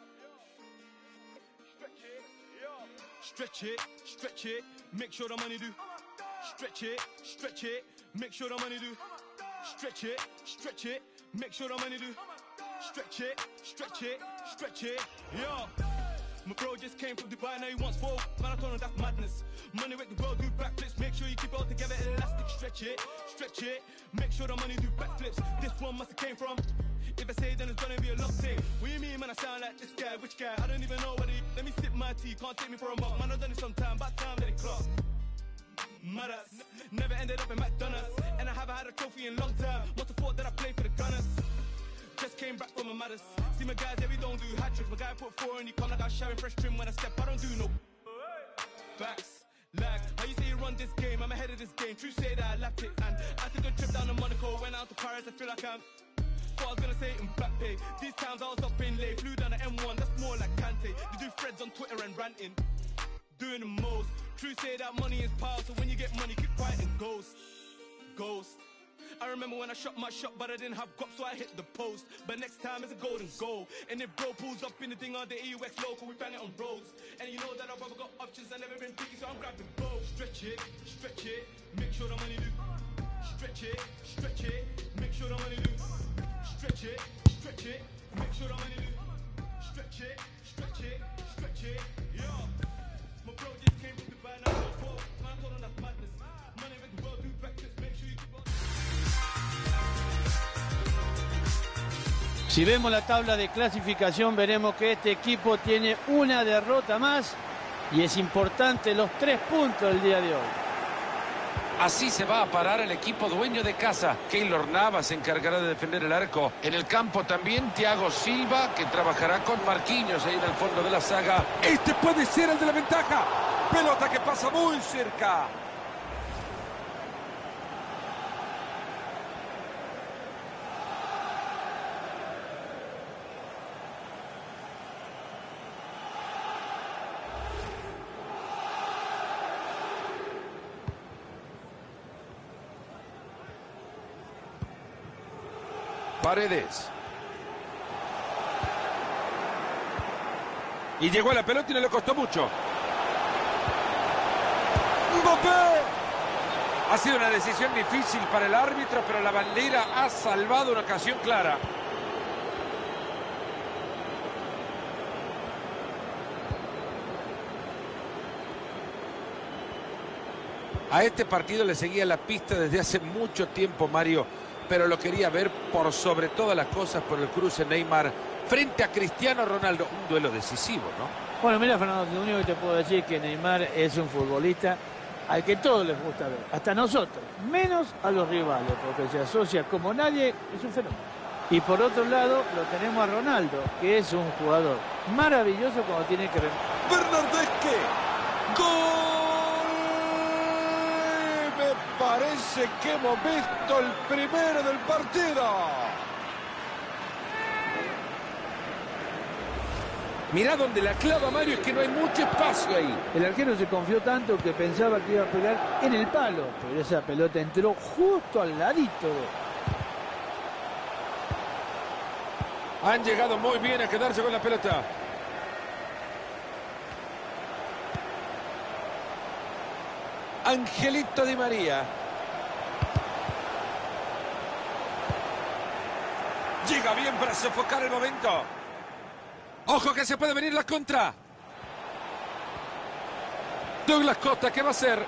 Stretch it, yo. Stretch it, stretch it, make sure the money do. Stretch it, stretch it, make sure the money do. Stretch it, stretch it, make sure the money do. Stretch it, stretch it, stretch it, yo. My bro just came from Dubai, now he wants four. Man, I told him that's madness. Money with the world do backflips. Make sure you keep it all together, elastic. Stretch it, stretch it. Make sure the money do backflips. This one must have came from. If I say it, then it's gonna be a long thing. What do you mean, man? I sound like this guy. Which guy? I don't even know what he. Let me sip my tea. Can't take me for a month. Man, I've done it sometime. About time that it clock. Mad ass. Never ended up in McDonald's. And I haven't had a trophy in a long time. Must have thought that I played for the Gunners. Just came back from a matters. See my guys, yeah, we don't do hat tricks. My guy put four and he come like I was sharing fresh trim when I step. I don't do no facts. Lag. How you say you run this game? I'm ahead of this game. True say that I lapped it. And I took a trip down to Monaco. Went out to Paris. I feel like I'm. Thought I was gonna say it in back pay. These times I was up in late. Flew down to M one. That's more like Kante. They do threads on Twitter and ranting. Doing the most. True say that money is power. So when you get money, keep quiet and ghost. Ghost. I remember when I shot my shot, but I didn't have guap, so I hit the post. But next time it's a golden goal. And if bro pulls up in the thing on the E U X local, we bang it on roads. And you know that I've ever got options, I've never been picky, so I'm grabbing both. Stretch it, stretch it, make sure the money do. Stretch it, stretch it, make sure the money do. Stretch it, stretch it, make sure the money do. Stretch it, stretch it, stretch it, yeah. My bro just came from Dubai, now I'm four. Man, I told him that's madness. Money with the world do breakfast, make sure you keep on. Si vemos la tabla de clasificación, veremos que este equipo tiene una derrota más y es importante los tres puntos del día de hoy. Así se va a parar el equipo dueño de casa. Keylor Navas se encargará de defender el arco. En el campo también Thiago Silva, que trabajará con Marquinhos ahí en el fondo de la saga. Este puede ser el de la ventaja. Pelota que pasa muy cerca. Paredes. Y llegó a la pelota y no le costó mucho. ¡Mbappé! Ha sido una decisión difícil para el árbitro, pero la bandera ha salvado una ocasión clara. A este partido le seguía la pista desde hace mucho tiempo, Mario. pero lo quería ver por sobre todas las cosas por el cruce Neymar frente a Cristiano Ronaldo. Un duelo decisivo, ¿no? Bueno, mira, Fernando, lo único que te puedo decir es que Neymar es un futbolista al que todos les gusta ver, hasta nosotros, menos a los rivales, porque se asocia como nadie, es un fenómeno. Y por otro lado, lo tenemos a Ronaldo, que es un jugador maravilloso cuando tiene que... Bernardeschi. ¡Gol! Me parece que hemos visto el primero del partido. Mirá donde la clava Mario, es que no hay mucho espacio ahí. El arquero se confió tanto que pensaba que iba a pegar en el palo, pero esa pelota entró justo al ladito de... Han llegado muy bien a quedarse con la pelota. Angelito Di María. Llega bien para sofocar el momento. Ojo que se puede venir la contra. Douglas Costa, ¿qué va a hacer?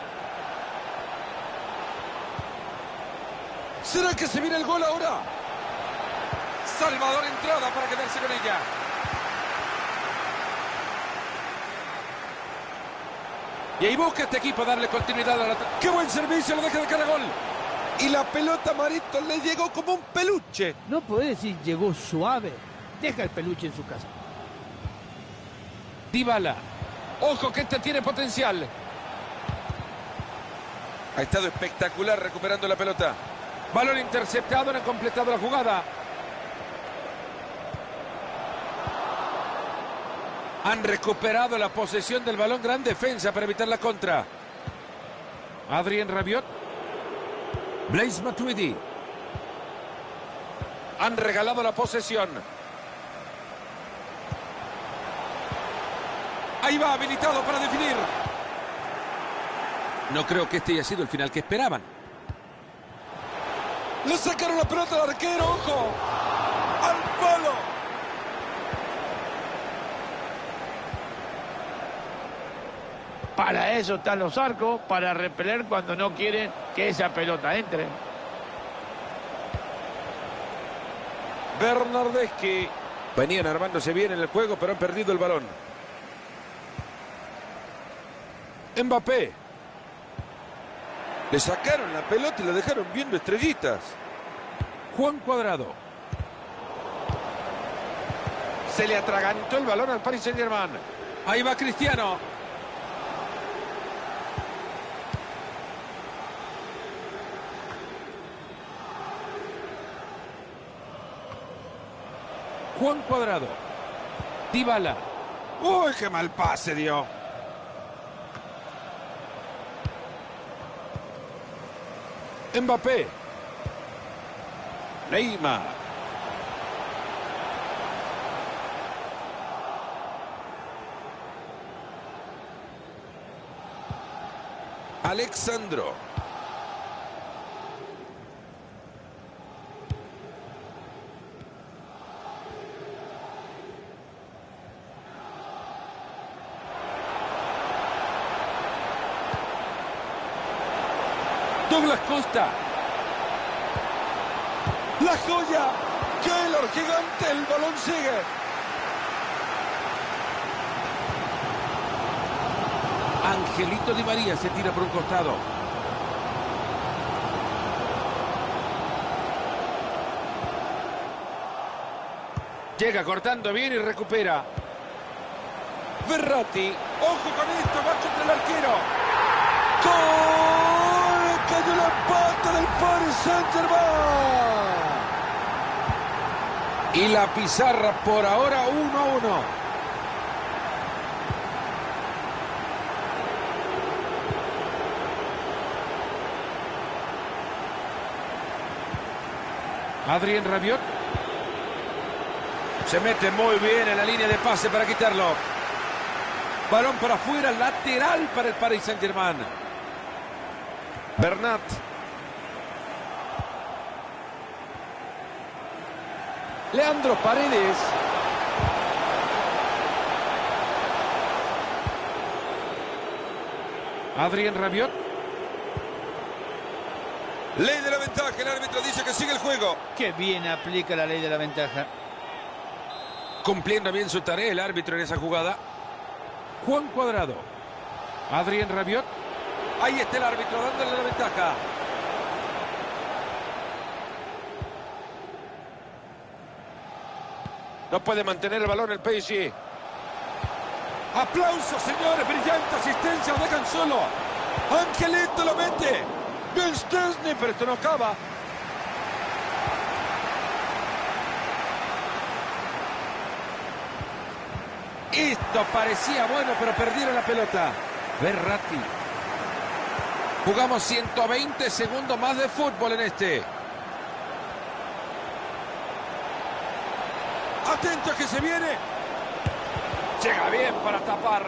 ¿Será que se viene el gol ahora? Salvador entrada para quedarse con ella. Y ahí busca este equipo darle continuidad a la... ¡Qué buen servicio! Lo deja de cara a gol. Y la pelota, Marito, le llegó como un peluche. No podés decir llegó suave. Deja el peluche en su casa. Dybala. Ojo que este tiene potencial. Ha estado espectacular recuperando la pelota. Balón interceptado, no ha completado la jugada. Han recuperado la posesión del balón. Gran defensa para evitar la contra. Adrien Rabiot. Blaise Matuidi. Han regalado la posesión. Ahí va, habilitado para definir. No creo que este haya sido el final que esperaban. Le sacaron la pelota al arquero, ojo. Al palo. Para eso están los arcos, para repeler cuando no quieren que esa pelota entre. Bernardeschi. Venían armándose bien en el juego, pero han perdido el balón. Mbappé. Le sacaron la pelota y lo dejaron viendo estrellitas. Juan Cuadrado. Se le atragantó el balón al Paris Saint-Germain. Ahí va Cristiano. Juan Cuadrado. Dybala. ¡Uy, qué mal pase dio! Mbappé. Neymar. Alexandro. Douglas Costa. La joya. Keylor gigante. El balón sigue. Angelito Di María se tira por un costado. Llega cortando bien y recupera. Verratti. Ojo con esto. Va contra el arquero. ¡Gol! Cayó la pata del Paris Saint-Germain. Y la pizarra por ahora uno a uno. Adrien Rabiot. Se mete muy bien en la línea de pase para quitarlo. Balón para afuera, lateral para el Paris Saint-Germain. Bernat. Leandro Paredes. Adrien Rabiot. Ley de la ventaja, el árbitro dice que sigue el juego. Qué bien aplica la ley de la ventaja. Cumpliendo bien su tarea el árbitro en esa jugada. Juan Cuadrado. Adrien Rabiot. Ahí está el árbitro dándole la ventaja. No puede mantener el balón el P S G. Aplausos, señores. Brillante asistencia. Lo dejan solo. Angelito lo mete. Bien Szczęsny, pero esto no acaba. Esto parecía bueno, pero perdieron la pelota. Verratti. Jugamos ciento veinte segundos más de fútbol en este. Atento a que se viene. Llega bien para tapar.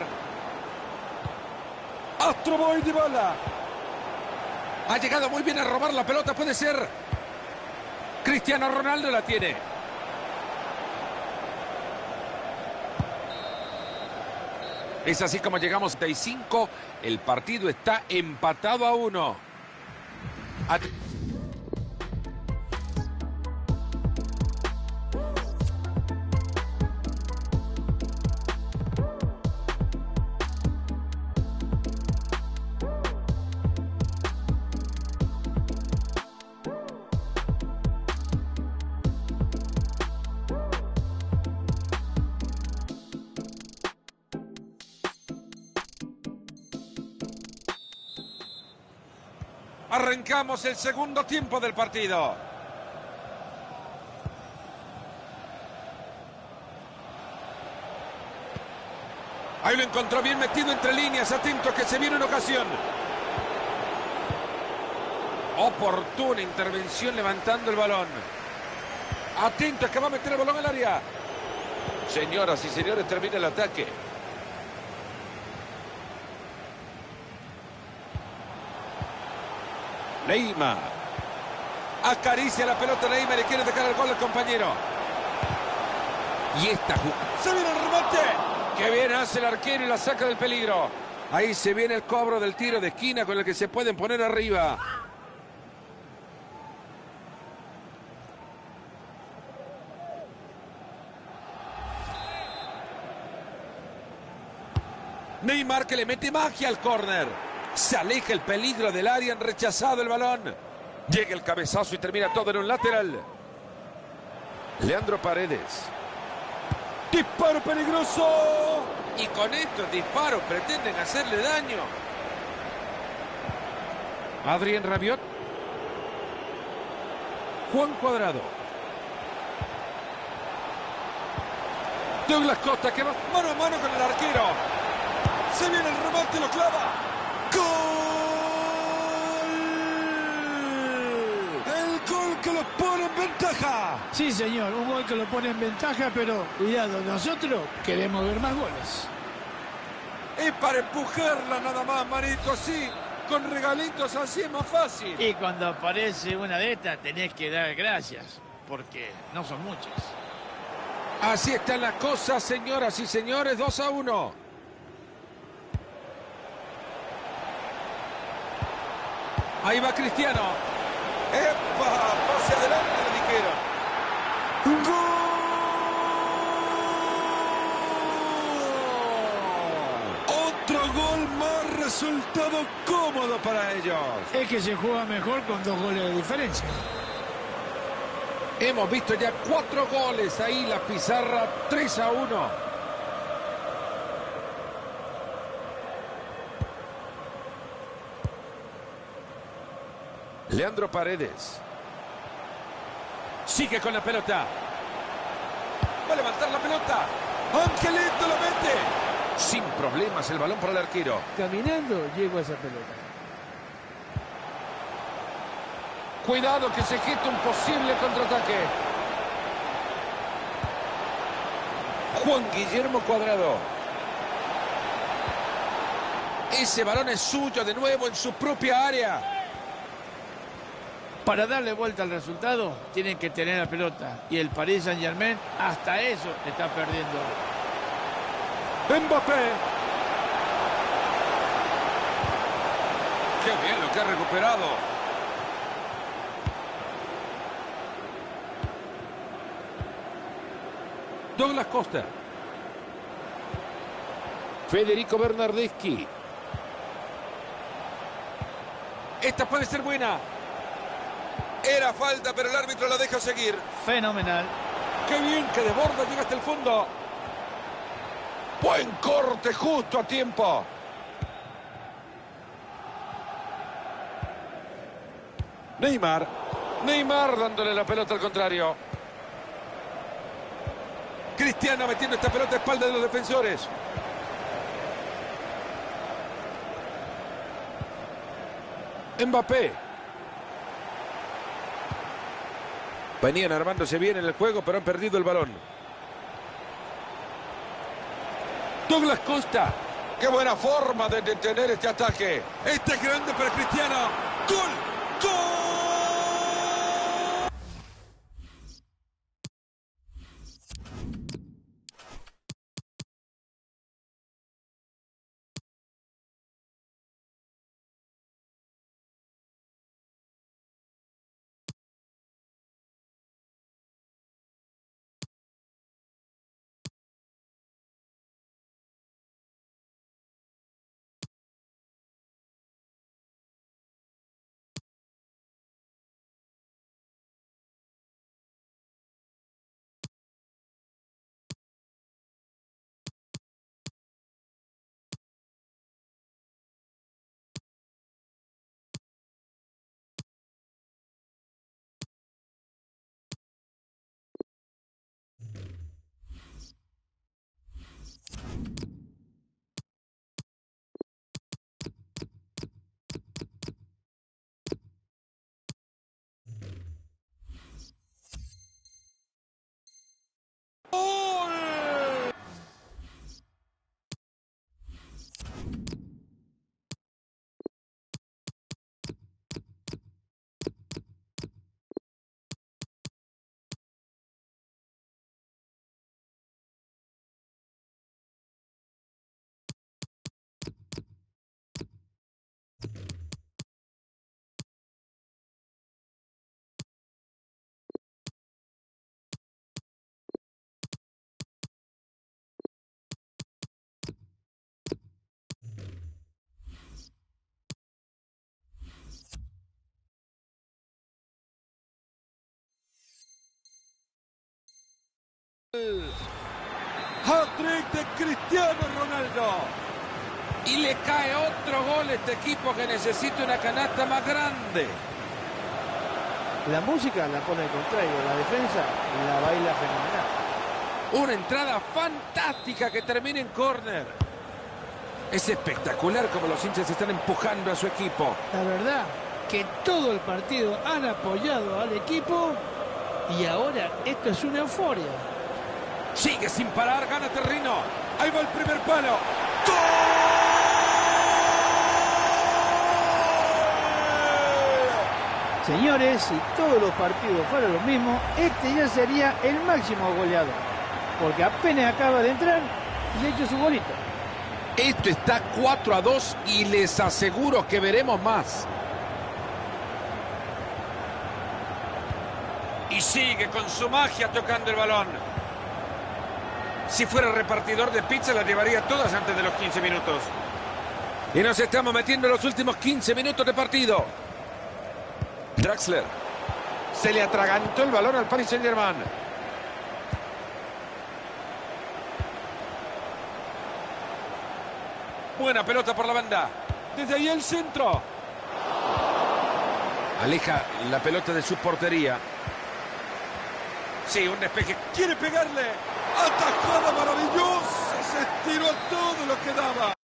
Astro Boy Dybala. Ha llegado muy bien a robar la pelota, puede ser. Cristiano Ronaldo la tiene. Es así como llegamos a setenta y cinco. El partido está empatado a uno. At Arrancamos el segundo tiempo del partido. Ahí lo encontró bien metido entre líneas. Atento que se viene una ocasión. Oportuna intervención levantando el balón. Atento que va a meter el balón al área. Señoras y señores, termina el ataque. Neymar. Acaricia la pelota Neymar y quiere dejar el gol al compañero. Y esta jugada. ¡Se viene el remate! ¡Qué bien hace el arquero y la saca del peligro! Ahí se viene el cobro del tiro de esquina con el que se pueden poner arriba. Neymar que le mete magia al córner. Se aleja el peligro del área, han rechazado el balón. Llega el cabezazo y termina todo en un lateral. Leandro Paredes. ¡Disparo peligroso! Y con estos disparos pretenden hacerle daño. Adrien Rabiot. Juan Cuadrado. Douglas Costa que va mano a mano con el arquero. Se viene el remate, lo clava. ¡Gol! El gol que los pone en ventaja. Sí, señor, un gol que lo pone en ventaja, pero cuidado, nosotros queremos ver más goles. Es para empujarla nada más, Marito, así. Con regalitos así es más fácil. Y cuando aparece una de estas tenés que dar gracias, porque no son muchas. Así están las cosas, señoras y señores, dos a uno. Ahí va Cristiano. ¡Epa! Pase adelante, le dijeron. ¡Gol! Otro gol más, resultado cómodo para ellos. Es que se juega mejor con dos goles de diferencia. Hemos visto ya cuatro goles ahí, la pizarra tres a uno. Leandro Paredes. Sigue con la pelota. Va a levantar la pelota. Angelito lo mete. Sin problemas el balón para el arquero. Caminando llego a esa pelota. Cuidado que se gesta un posible contraataque. Juan Guillermo Cuadrado. Ese balón es suyo de nuevo en su propia área. Para darle vuelta al resultado, tienen que tener la pelota. Y el Paris Saint-Germain hasta eso está perdiendo. Mbappé. Qué bien lo que ha recuperado. Douglas Costa. Federico Bernardeschi. Esta puede ser buena. Era falta, pero el árbitro la deja seguir. Fenomenal. ¡Qué bien que desborda! Llega hasta el fondo. Buen corte, justo a tiempo. Neymar. Neymar dándole la pelota al contrario. Cristiano metiendo esta pelota a espalda de los defensores. Mbappé. Venían armándose bien en el juego, pero han perdido el balón. Douglas Costa. ¡Qué buena forma de detener este ataque! Este es grande para Cristiano. ¡Gol! ¡Gol! Hat-trick de Cristiano Ronaldo. Y le cae otro gol a este equipo que necesita una canasta más grande. La música la pone al contrario, la defensa la baila fenomenal. Una entrada fantástica que termina en córner. Es espectacular como los hinchas están empujando a su equipo. La verdad que todo el partido han apoyado al equipo y ahora esto es una euforia. Sigue sin parar, gana terreno. Ahí va el primer palo. ¡Gol! Señores, si todos los partidos fueran los mismos, este ya sería el máximo goleador. Porque apenas acaba de entrar y ha hecho su golito. Esto está cuatro a dos y les aseguro que veremos más. Y sigue con su magia tocando el balón. Si fuera repartidor de pizza las llevaría todas antes de los quince minutos. Y nos estamos metiendo en los últimos quince minutos de partido. Draxler. Se le atragantó el balón al Paris Saint-Germain. Buena pelota por la banda. Desde ahí el centro. Aleja la pelota de su portería. Sí, un despeje. Quiere pegarle. Atajada maravillosa. Se estiró todo lo que daba.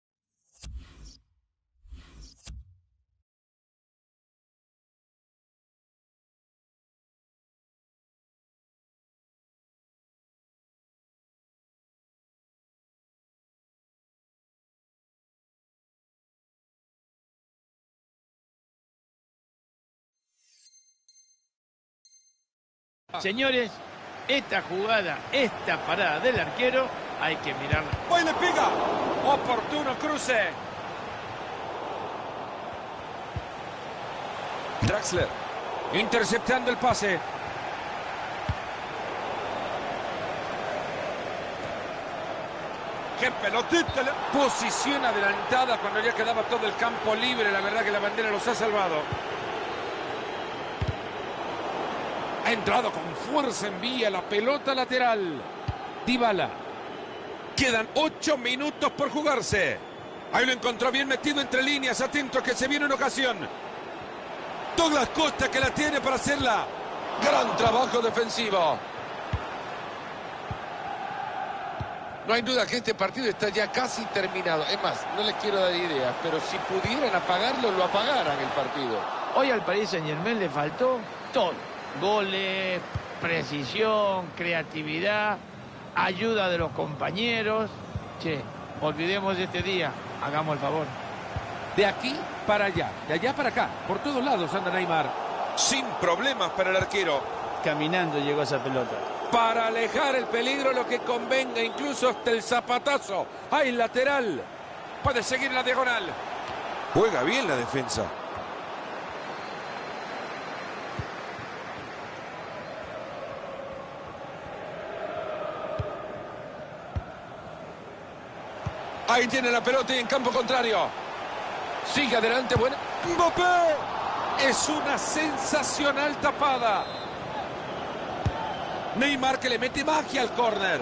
Señores, esta jugada, esta parada del arquero, hay que mirarla. ¡Hoy le pega! Oportuno cruce. Draxler. Interceptando el pase. ¡Qué pelotita! Posición adelantada cuando ya quedaba todo el campo libre. La verdad que la bandera los ha salvado. Ha entrado con fuerza en vía la pelota lateral. Dybala. Quedan ocho minutos por jugarse. Ahí lo encontró bien metido entre líneas. Atento que se viene una ocasión. Douglas Costa que la tiene para hacerla. Gran trabajo defensivo. No hay duda que este partido está ya casi terminado. Es más, no les quiero dar ideas, pero si pudieran apagarlo, lo apagaran el partido. Hoy al Paris Saint-Germain le faltó todo. Goles, precisión, creatividad, ayuda de los compañeros. Che, olvidemos de este día. Hagamos el favor. De aquí para allá, de allá para acá. Por todos lados anda Neymar. Sin problemas para el arquero. Caminando llegó esa pelota. Para alejar el peligro, lo que convenga, incluso hasta el zapatazo. ¡Hay lateral! Puede seguir la diagonal. Juega bien la defensa. Ahí tiene la pelota y en campo contrario. Sigue adelante, buena. ¡Mbappé! Es una sensacional tapada. Neymar que le mete magia al córner.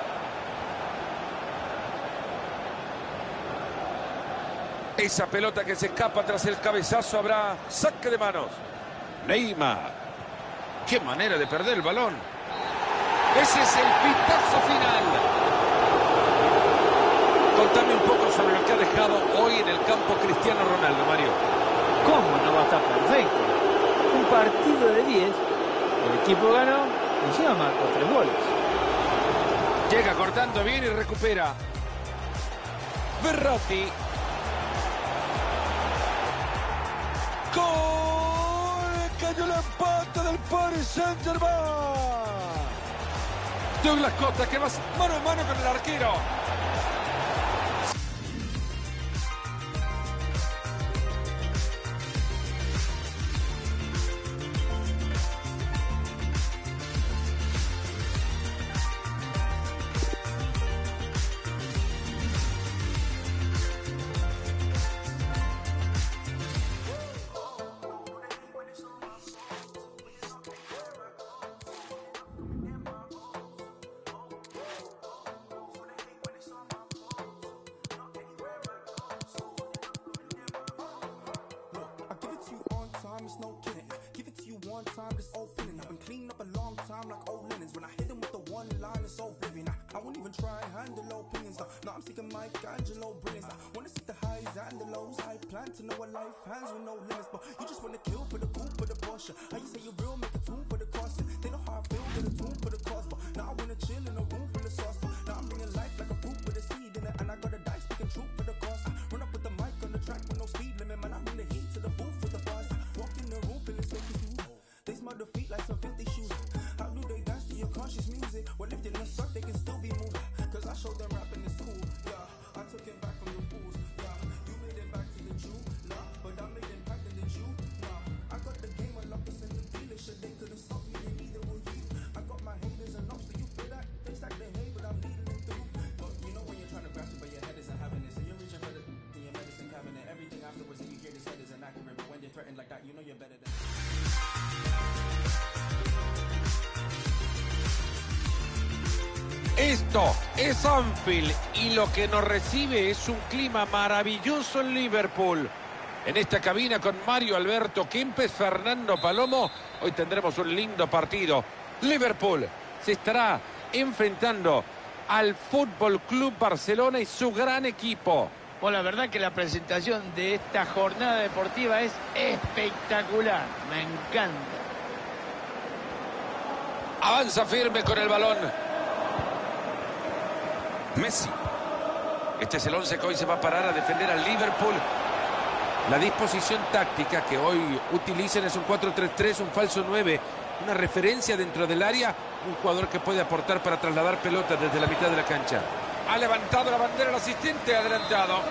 Esa pelota que se escapa tras el cabezazo, habrá saque de manos. Neymar. Qué manera de perder el balón. Ese es el pitazo final. Contame un poco sobre lo que ha dejado hoy en el campo Cristiano Ronaldo, Mario. ¿Cómo no va a estar perfecto? Un partido de diez. El equipo ganó. Encima marcó tres goles. Llega cortando bien y recupera. Verratti. ¡Gol! ¡Cayó la pata del Paris Saint-Germain! Douglas Costa que va mano a mano con el arquero. time, just opening. I've been cleaned up a long time like old linens. When I hit them with the one line, it's so vivid. I, I won't even try and handle opinions. No, no, I'm seeking Michelangelo brilliance. I wanna see the highs and the lows. I plan to know what life has with no limits. But you just wanna kill for the coupe for the Porsche. How you say you're real, make a tune for the cost. They know how I feel, get a tune for the cause. But now I wanna chill in a room full of sauce. But now I'm bringing life like a fruit with a seed in it. And I got a dice speaking truth for the cause. I run up with the mic on the track with no speed limit. Man, I bring the heat to the booth with the buzz. Walk in the room feeling so confused. They smell the feet like some filthy shoes. How do they dance to your conscious music? Well, if they don't suck, they can still be moved. Cause I showed them rapping is cool. Yeah, I took it back from the fools. Yeah, you made it back to the Jew. Nah, but I made it back to the Jew. Nah, I got the game unlocked in the dealership. They couldn't stop me and neither will you. I got my haters and knocks, so you feel that? They stack their hate, but I'm leading them through. But you know when you're trying to grasp it, but your head isn't having it. So you're reaching for the in your medicine cabinet. Everything afterwards, and you hear this head is inaccurate. But when you're threatened like that, you know you're better than. Esto es Anfield y lo que nos recibe es un clima maravilloso en Liverpool. En esta cabina con Mario Alberto Kempes, Fernando Palomo, hoy tendremos un lindo partido. Liverpool se estará enfrentando al Fútbol Club Barcelona y su gran equipo. Bueno, la verdad que la presentación de esta jornada deportiva es espectacular. Me encanta. Avanza firme con el balón. Messi. Este es el once que hoy se va a parar a defender al Liverpool. La disposición táctica que hoy utilizan es un cuatro tres tres, un falso nueve. Una referencia dentro del área. Un jugador que puede aportar para trasladar pelotas desde la mitad de la cancha. Ha levantado la bandera el asistente, adelantado.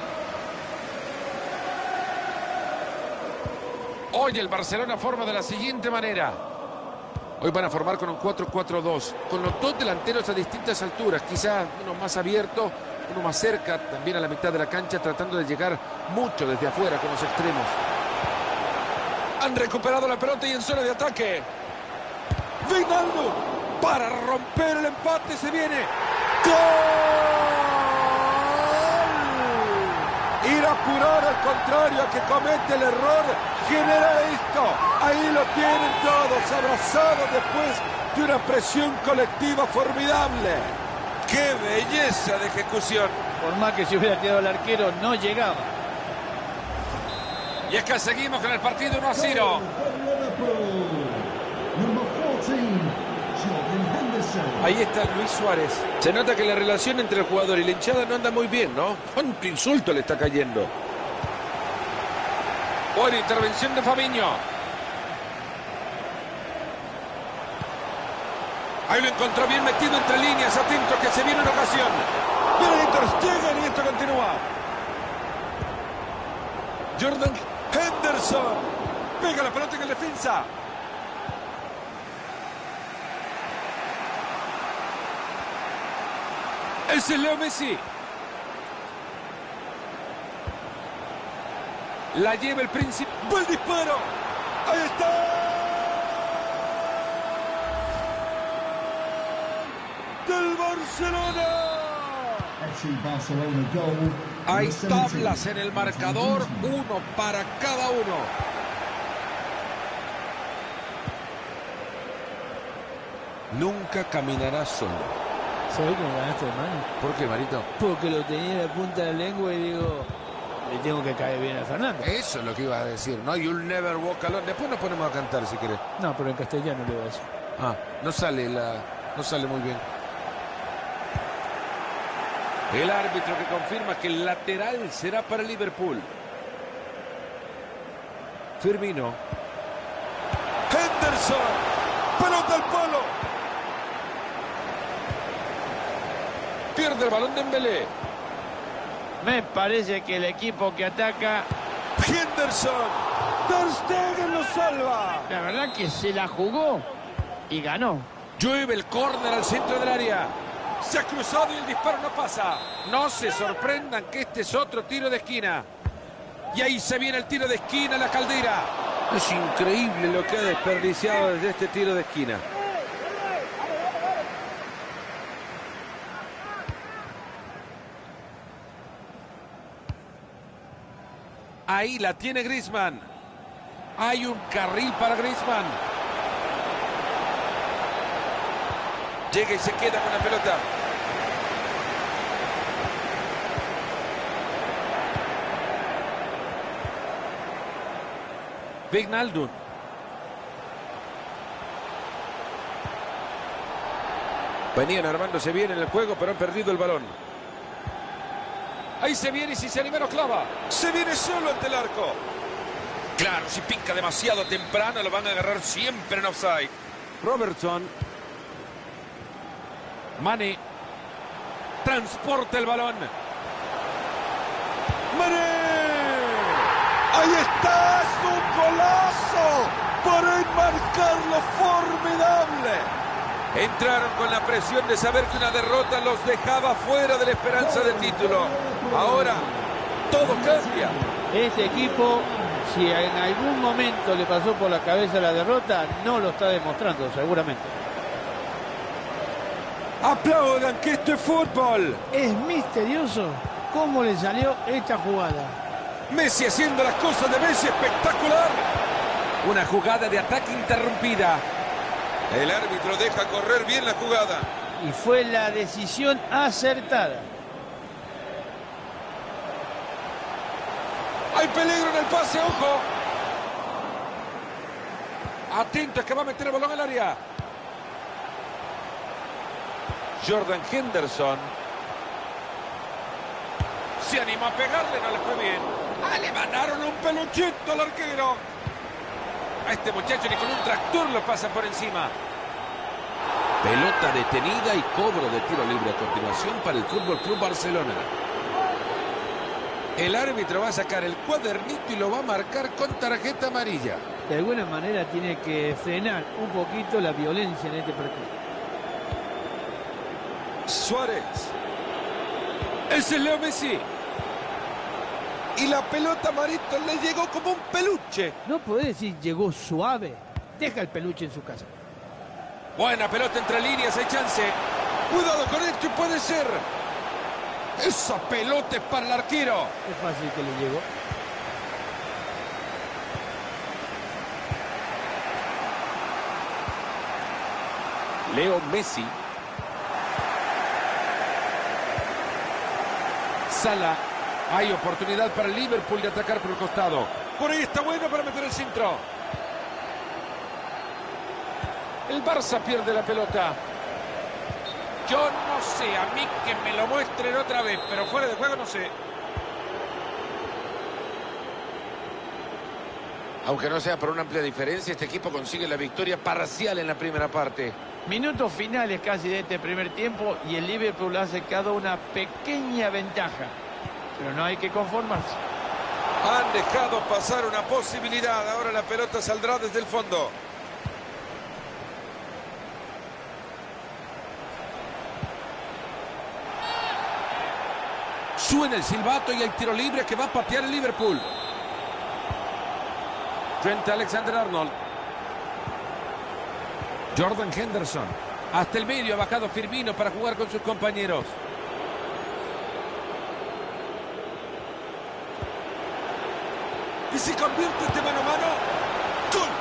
Hoy el Barcelona forma de la siguiente manera. Hoy van a formar con un cuatro cuatro dos, con los dos delanteros a distintas alturas, quizás uno más abierto uno más cerca, también a la mitad de la cancha, tratando de llegar mucho desde afuera con los extremos. Han recuperado la pelota y en zona de ataque. Wijnaldum para romper el empate, se viene. ¡Gol! Ir a apurar al contrario a que comete el error genera esto. Ahí lo tienen todos, abrazados después de una presión colectiva formidable. ¡Qué belleza de ejecución! Por más que se hubiera tirado el arquero, no llegaba. Y es que seguimos con el partido uno a cero. Ahí está Luis Suárez. Se nota que la relación entre el jugador y la hinchada no anda muy bien, ¿no? ¿Cuánto insulto le está cayendo? Buena intervención de Fabinho. Ahí lo encontró bien metido entre líneas, atento que se viene una ocasión. Viene Ter Stegen y esto continúa. Jordan Henderson. Pega la pelota en el defensa. Ese es Leo Messi. La lleva el príncipe. ¡Buen disparo! ¡Ahí está! ¡Del Barcelona! Hay tablas en el marcador, uno para cada uno. Nunca caminarás solo. ¿Sabés cómo ganaste, hermano? ¿Por qué, Marito? Porque lo tenía en la punta de la lengua y digo, le tengo que caer bien a Fernando. Eso es lo que iba a decir, ¿no? You'll never walk alone. Después nos ponemos a cantar si querés. No, pero en castellano le voy a decir. Ah, no sale la, no sale muy bien. El árbitro que confirma que el lateral será para Liverpool. Firmino. Henderson. Pelota al palo. Pierde el balón de Dembélé. Me parece que el equipo que ataca... Henderson. Ter Stegen lo salva. La verdad que se la jugó y ganó. Llueve el córner al centro del área. Se ha cruzado y el disparo no pasa. No se sorprendan que este es otro tiro de esquina. Y ahí se viene el tiro de esquina, la Caldera. Es increíble lo que ha desperdiciado desde este tiro de esquina. Ahí la tiene Griezmann. Hay un carril para Griezmann. Llega y se queda con la pelota. Wijnaldum. Venían armándose bien en el juego, pero han perdido el balón. Ahí se viene y si se anima lo clava. Se viene solo ante el arco. Claro, si pica demasiado temprano lo van a agarrar siempre en offside. Robertson. Mane. Transporta el balón. Mane. Ahí está, es un golazo para enmarcarlo formidable. Entraron con la presión de saber que una derrota los dejaba fuera de la esperanza de título. Ahora todo cambia. Este equipo, si en algún momento le pasó por la cabeza la derrota, no lo está demostrando seguramente. Aplaudan que esto es fútbol. Es misterioso cómo le salió esta jugada. Messi haciendo las cosas de Messi, espectacular. Una jugada de ataque interrumpida. El árbitro deja correr bien la jugada. Y fue la decisión acertada. Hay peligro en el pase, ojo. Atento, es que va a meter el balón al área. Jordan Henderson. Se animó a pegarle, no le fue bien. Ah, le mandaron un peluchito al arquero. A este muchacho ni con un tractor lo pasa por encima. Pelota detenida y cobro de tiro libre a continuación para el Fútbol Club Barcelona. El árbitro va a sacar el cuadernito y lo va a marcar con tarjeta amarilla. De alguna manera tiene que frenar un poquito la violencia en este partido. Suárez. Ese es Leo Messi. Y la pelota, Marito, le llegó como un peluche. No podés decir llegó suave. Deja el peluche en su casa. Buena pelota entre líneas, hay chance. Cuidado con esto y puede ser. Esa pelota es para el arquero. Es fácil que le llegó. Leo Messi. Salah. Hay oportunidad para el Liverpool de atacar por el costado. Por ahí está bueno para meter el centro. El Barça pierde la pelota. Yo no sé, a mí que me lo muestren otra vez, pero fuera de juego no sé. Aunque no sea por una amplia diferencia, este equipo consigue la victoria parcial en la primera parte. Minutos finales casi de este primer tiempo y el Liverpool ha sacado una pequeña ventaja. Pero no hay que conformarse. Han dejado pasar una posibilidad. Ahora la pelota saldrá desde el fondo. Suena el silbato y hay tiro libre que va a patear el Liverpool. Trent Alexander-Arnold. Jordan Henderson. Hasta el medio ha bajado Firmino para jugar con sus compañeros. Y se convierte este mano a mano. ¡Gol!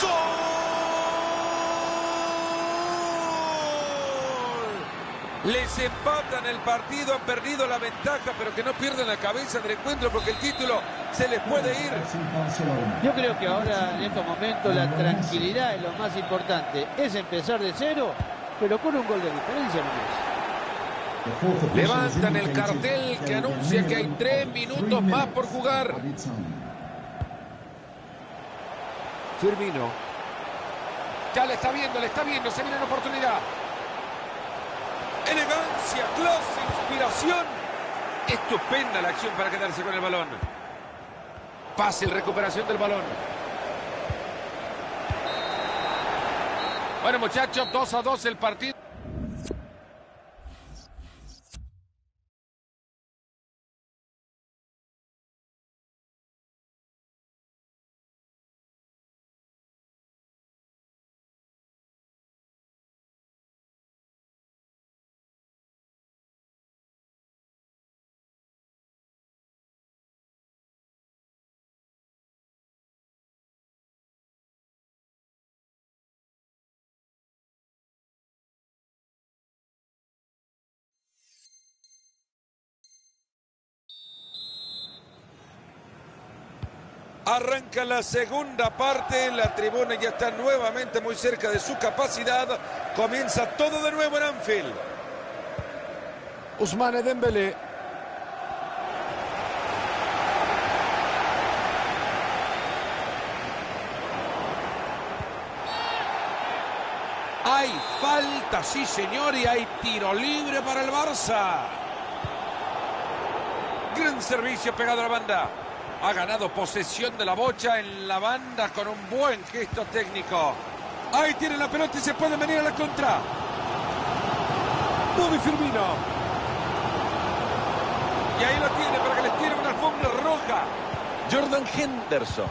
¡Gol! Les empatan el partido, han perdido la ventaja, pero que no pierdan la cabeza del encuentro porque el título se les puede ir. Yo creo que ahora, en estos momentos, la tranquilidad es lo más importante. Es empezar de cero, pero con un gol de diferencia nomás. Levantan el cartel que anuncia que hay tres minutos más por jugar. Firmino. Ya le está viendo, le está viendo, se viene una oportunidad. Elegancia, clase, inspiración. Estupenda la acción para quedarse con el balón. Fácil recuperación del balón. Bueno, muchachos, dos a dos el partido. Arranca la segunda parte, la tribuna ya está nuevamente muy cerca de su capacidad. Comienza todo de nuevo en Anfield. Ousmane Dembélé. Hay falta, sí señor, y hay tiro libre para el Barça. Gran servicio pegado a la banda. Ha ganado posesión de la bocha en la banda con un buen gesto técnico. Ahí tiene la pelota y se puede venir a la contra. Bobby Firmino. Y ahí lo tiene para que les tire una alfombra roja. Jordan Henderson.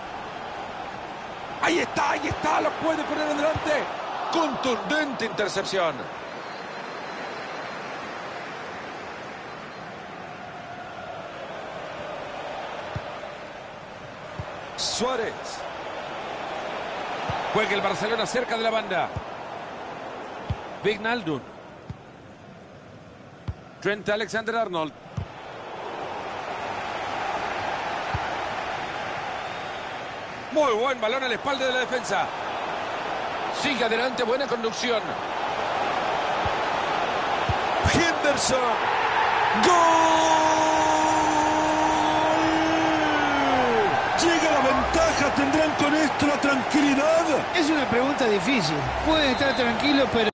Ahí está, ahí está, lo puede poner adelante. Contundente intercepción. Suárez. Juega el Barcelona cerca de la banda. Wijnaldum. Trent Alexander-Arnold. Muy buen balón a la espalda de la defensa. Sigue adelante, buena conducción. Henderson. ¡Gol! Llega la ventaja, ¿tendrán con esto la tranquilidad? Es una pregunta difícil. Pueden estar tranquilos, pero...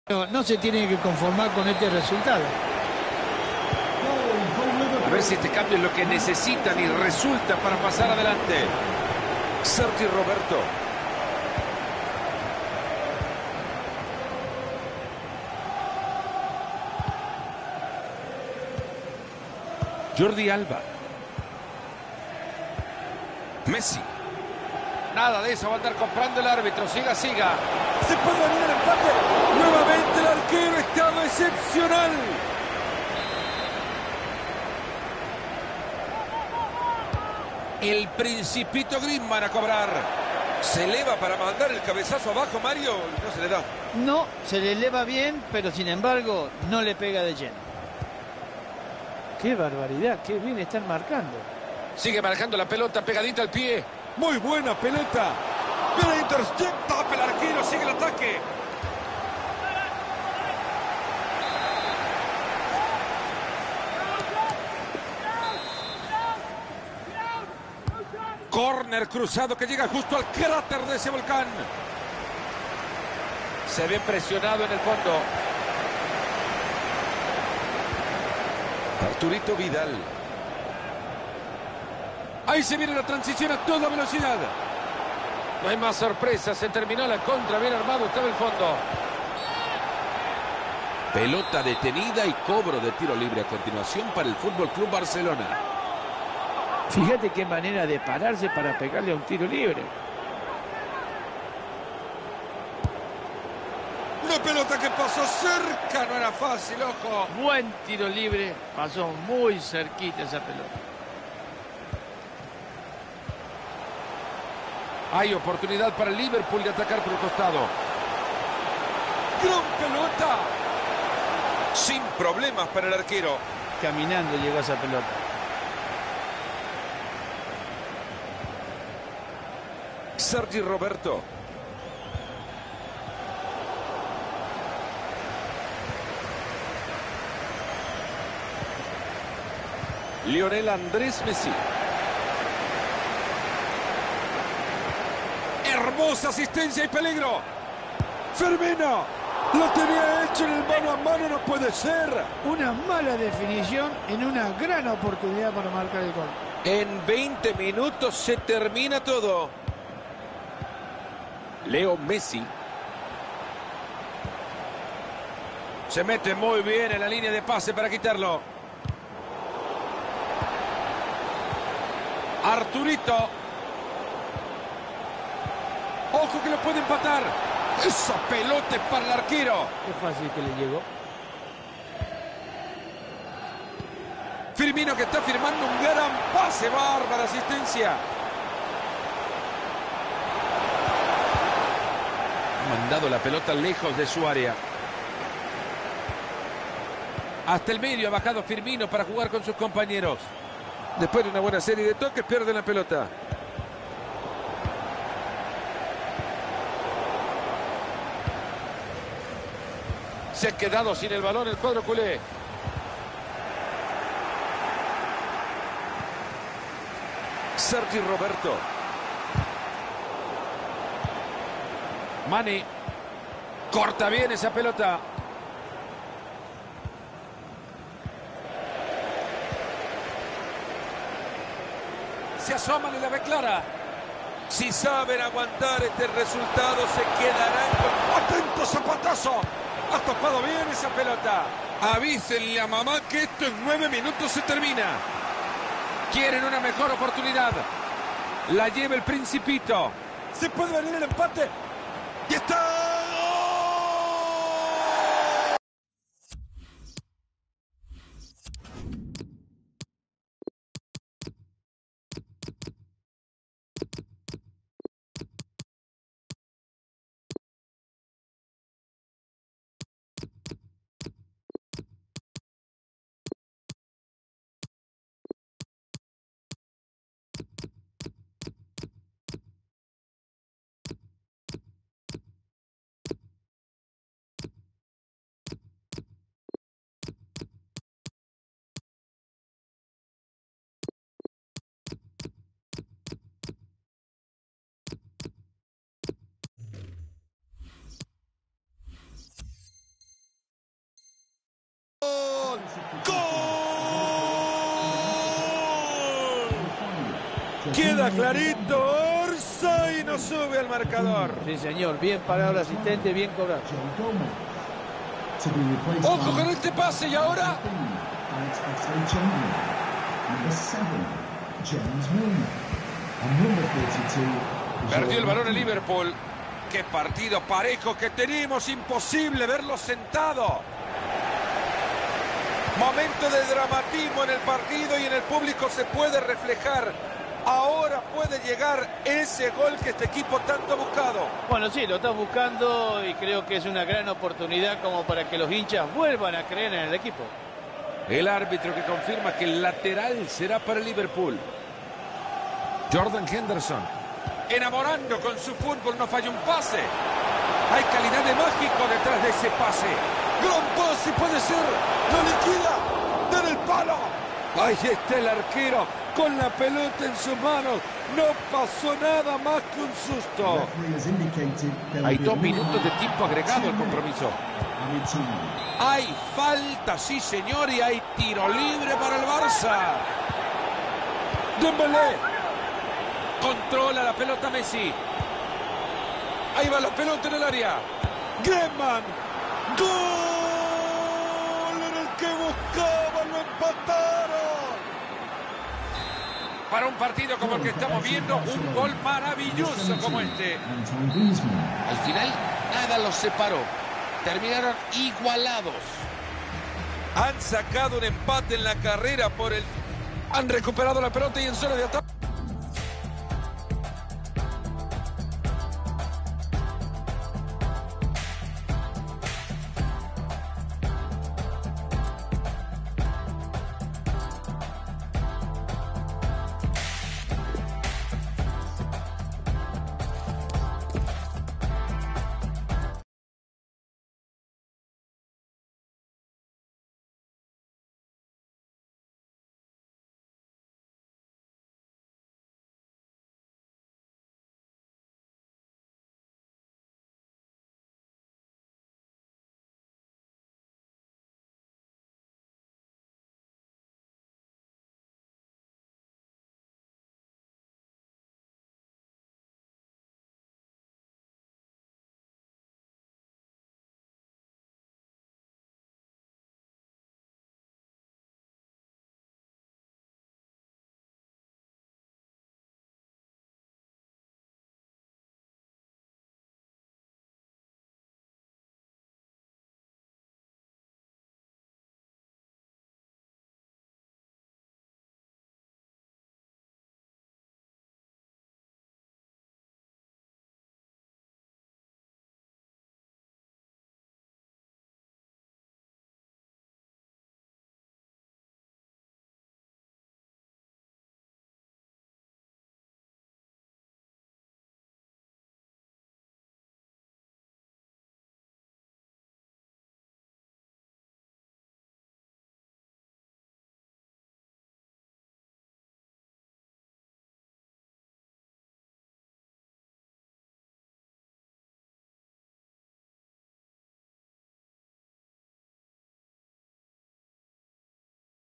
No, no se tiene que conformar con este resultado. A ver si este cambio es lo que necesitan y resulta para pasar adelante. Sergi Roberto. Jordi Alba. Messi. Nada de eso, va a andar comprando el árbitro. Siga, siga. Se puede venir el empate. Nuevamente el arquero estaba excepcional. El Principito Griezmann a cobrar. Se eleva para mandar el cabezazo abajo, Mario. Y no se le da. No, se le eleva bien, pero sin embargo no le pega de lleno. Qué barbaridad, qué bien están marcando. Sigue marcando la pelota pegadita al pie. Muy buena pelota. Viene intercepta, tapa el arquero, sigue el ataque. Corner cruzado que llega justo al cráter de ese volcán. Se ve presionado en el fondo. Arturito Vidal. Ahí se viene la transición a toda velocidad. No hay más sorpresas. Se terminó la contra. Bien armado estaba el fondo. Pelota detenida y cobro de tiro libre a continuación para el Fútbol Club Barcelona. Fíjate qué manera de pararse para pegarle a un tiro libre. Una pelota que pasó cerca, no era fácil, ojo. Buen tiro libre, pasó muy cerquita esa pelota. Hay oportunidad para el Liverpool de atacar por el costado. ¡Gran pelota! Sin problemas para el arquero. Caminando llegó esa pelota. Sergi Roberto. Lionel Andrés Messi. Hermosa asistencia y peligro. Firmino. Lo tenía hecho en el mano a mano, no puede ser. Una mala definición en una gran oportunidad para marcar el gol. En veinte minutos se termina todo. Leo Messi. Se mete muy bien en la línea de pase para quitarlo. Arturito. Ojo que lo puede empatar. Esa pelota es para el arquero. Qué fácil que le llegó. Firmino que está firmando un gran pase. Bárbara asistencia. Ha mandado la pelota lejos de su área. Hasta el medio ha bajado Firmino para jugar con sus compañeros. Después de una buena serie de toques, pierde la pelota. Se ha quedado sin el balón el cuadro culé. Sergi Roberto. Mane. Corta bien esa pelota. Se asoman y la ve clara. Si saben aguantar este resultado, se quedarán con... ¡Atento zapatazo! Ha topado bien esa pelota. Avísenle a mamá que esto en nueve minutos se termina. Quieren una mejor oportunidad. La lleva el Principito. Se puede venir el empate. Y está... Queda clarito, Orsa y no sube al marcador. Sí, señor, bien parado el asistente, bien cobrado. Ojo con este pase y ahora perdió el balón el Liverpool. Qué partido parejo que tenemos, imposible verlo sentado. Momento de dramatismo en el partido y en el público se puede reflejar. Ahora puede llegar ese gol que este equipo tanto ha buscado. Bueno, sí, lo está buscando y creo que es una gran oportunidad como para que los hinchas vuelvan a creer en el equipo. El árbitro que confirma que el lateral será para el Liverpool. Jordan Henderson, enamorando con su fútbol, no falla un pase. Hay calidad de mágico detrás de ese pase. Gran pase, puede ser. Lo liquida. ¡Den el palo! Ahí está el arquero con la pelota en sus manos. No pasó nada más que un susto. Hay dos minutos de tiempo agregado al compromiso. Hay falta, sí señor, y hay tiro libre para el Barça. Dembélé. Controla la pelota Messi. Ahí va la pelota en el área. Griezmann. ¡Gol! En el que buscaban, lo empataron. Para un partido como el que estamos viendo, un gol maravilloso como este. Al final, nada los separó. Terminaron igualados. Han sacado un empate en la carrera por el... Han recuperado la pelota y en zona de ataque.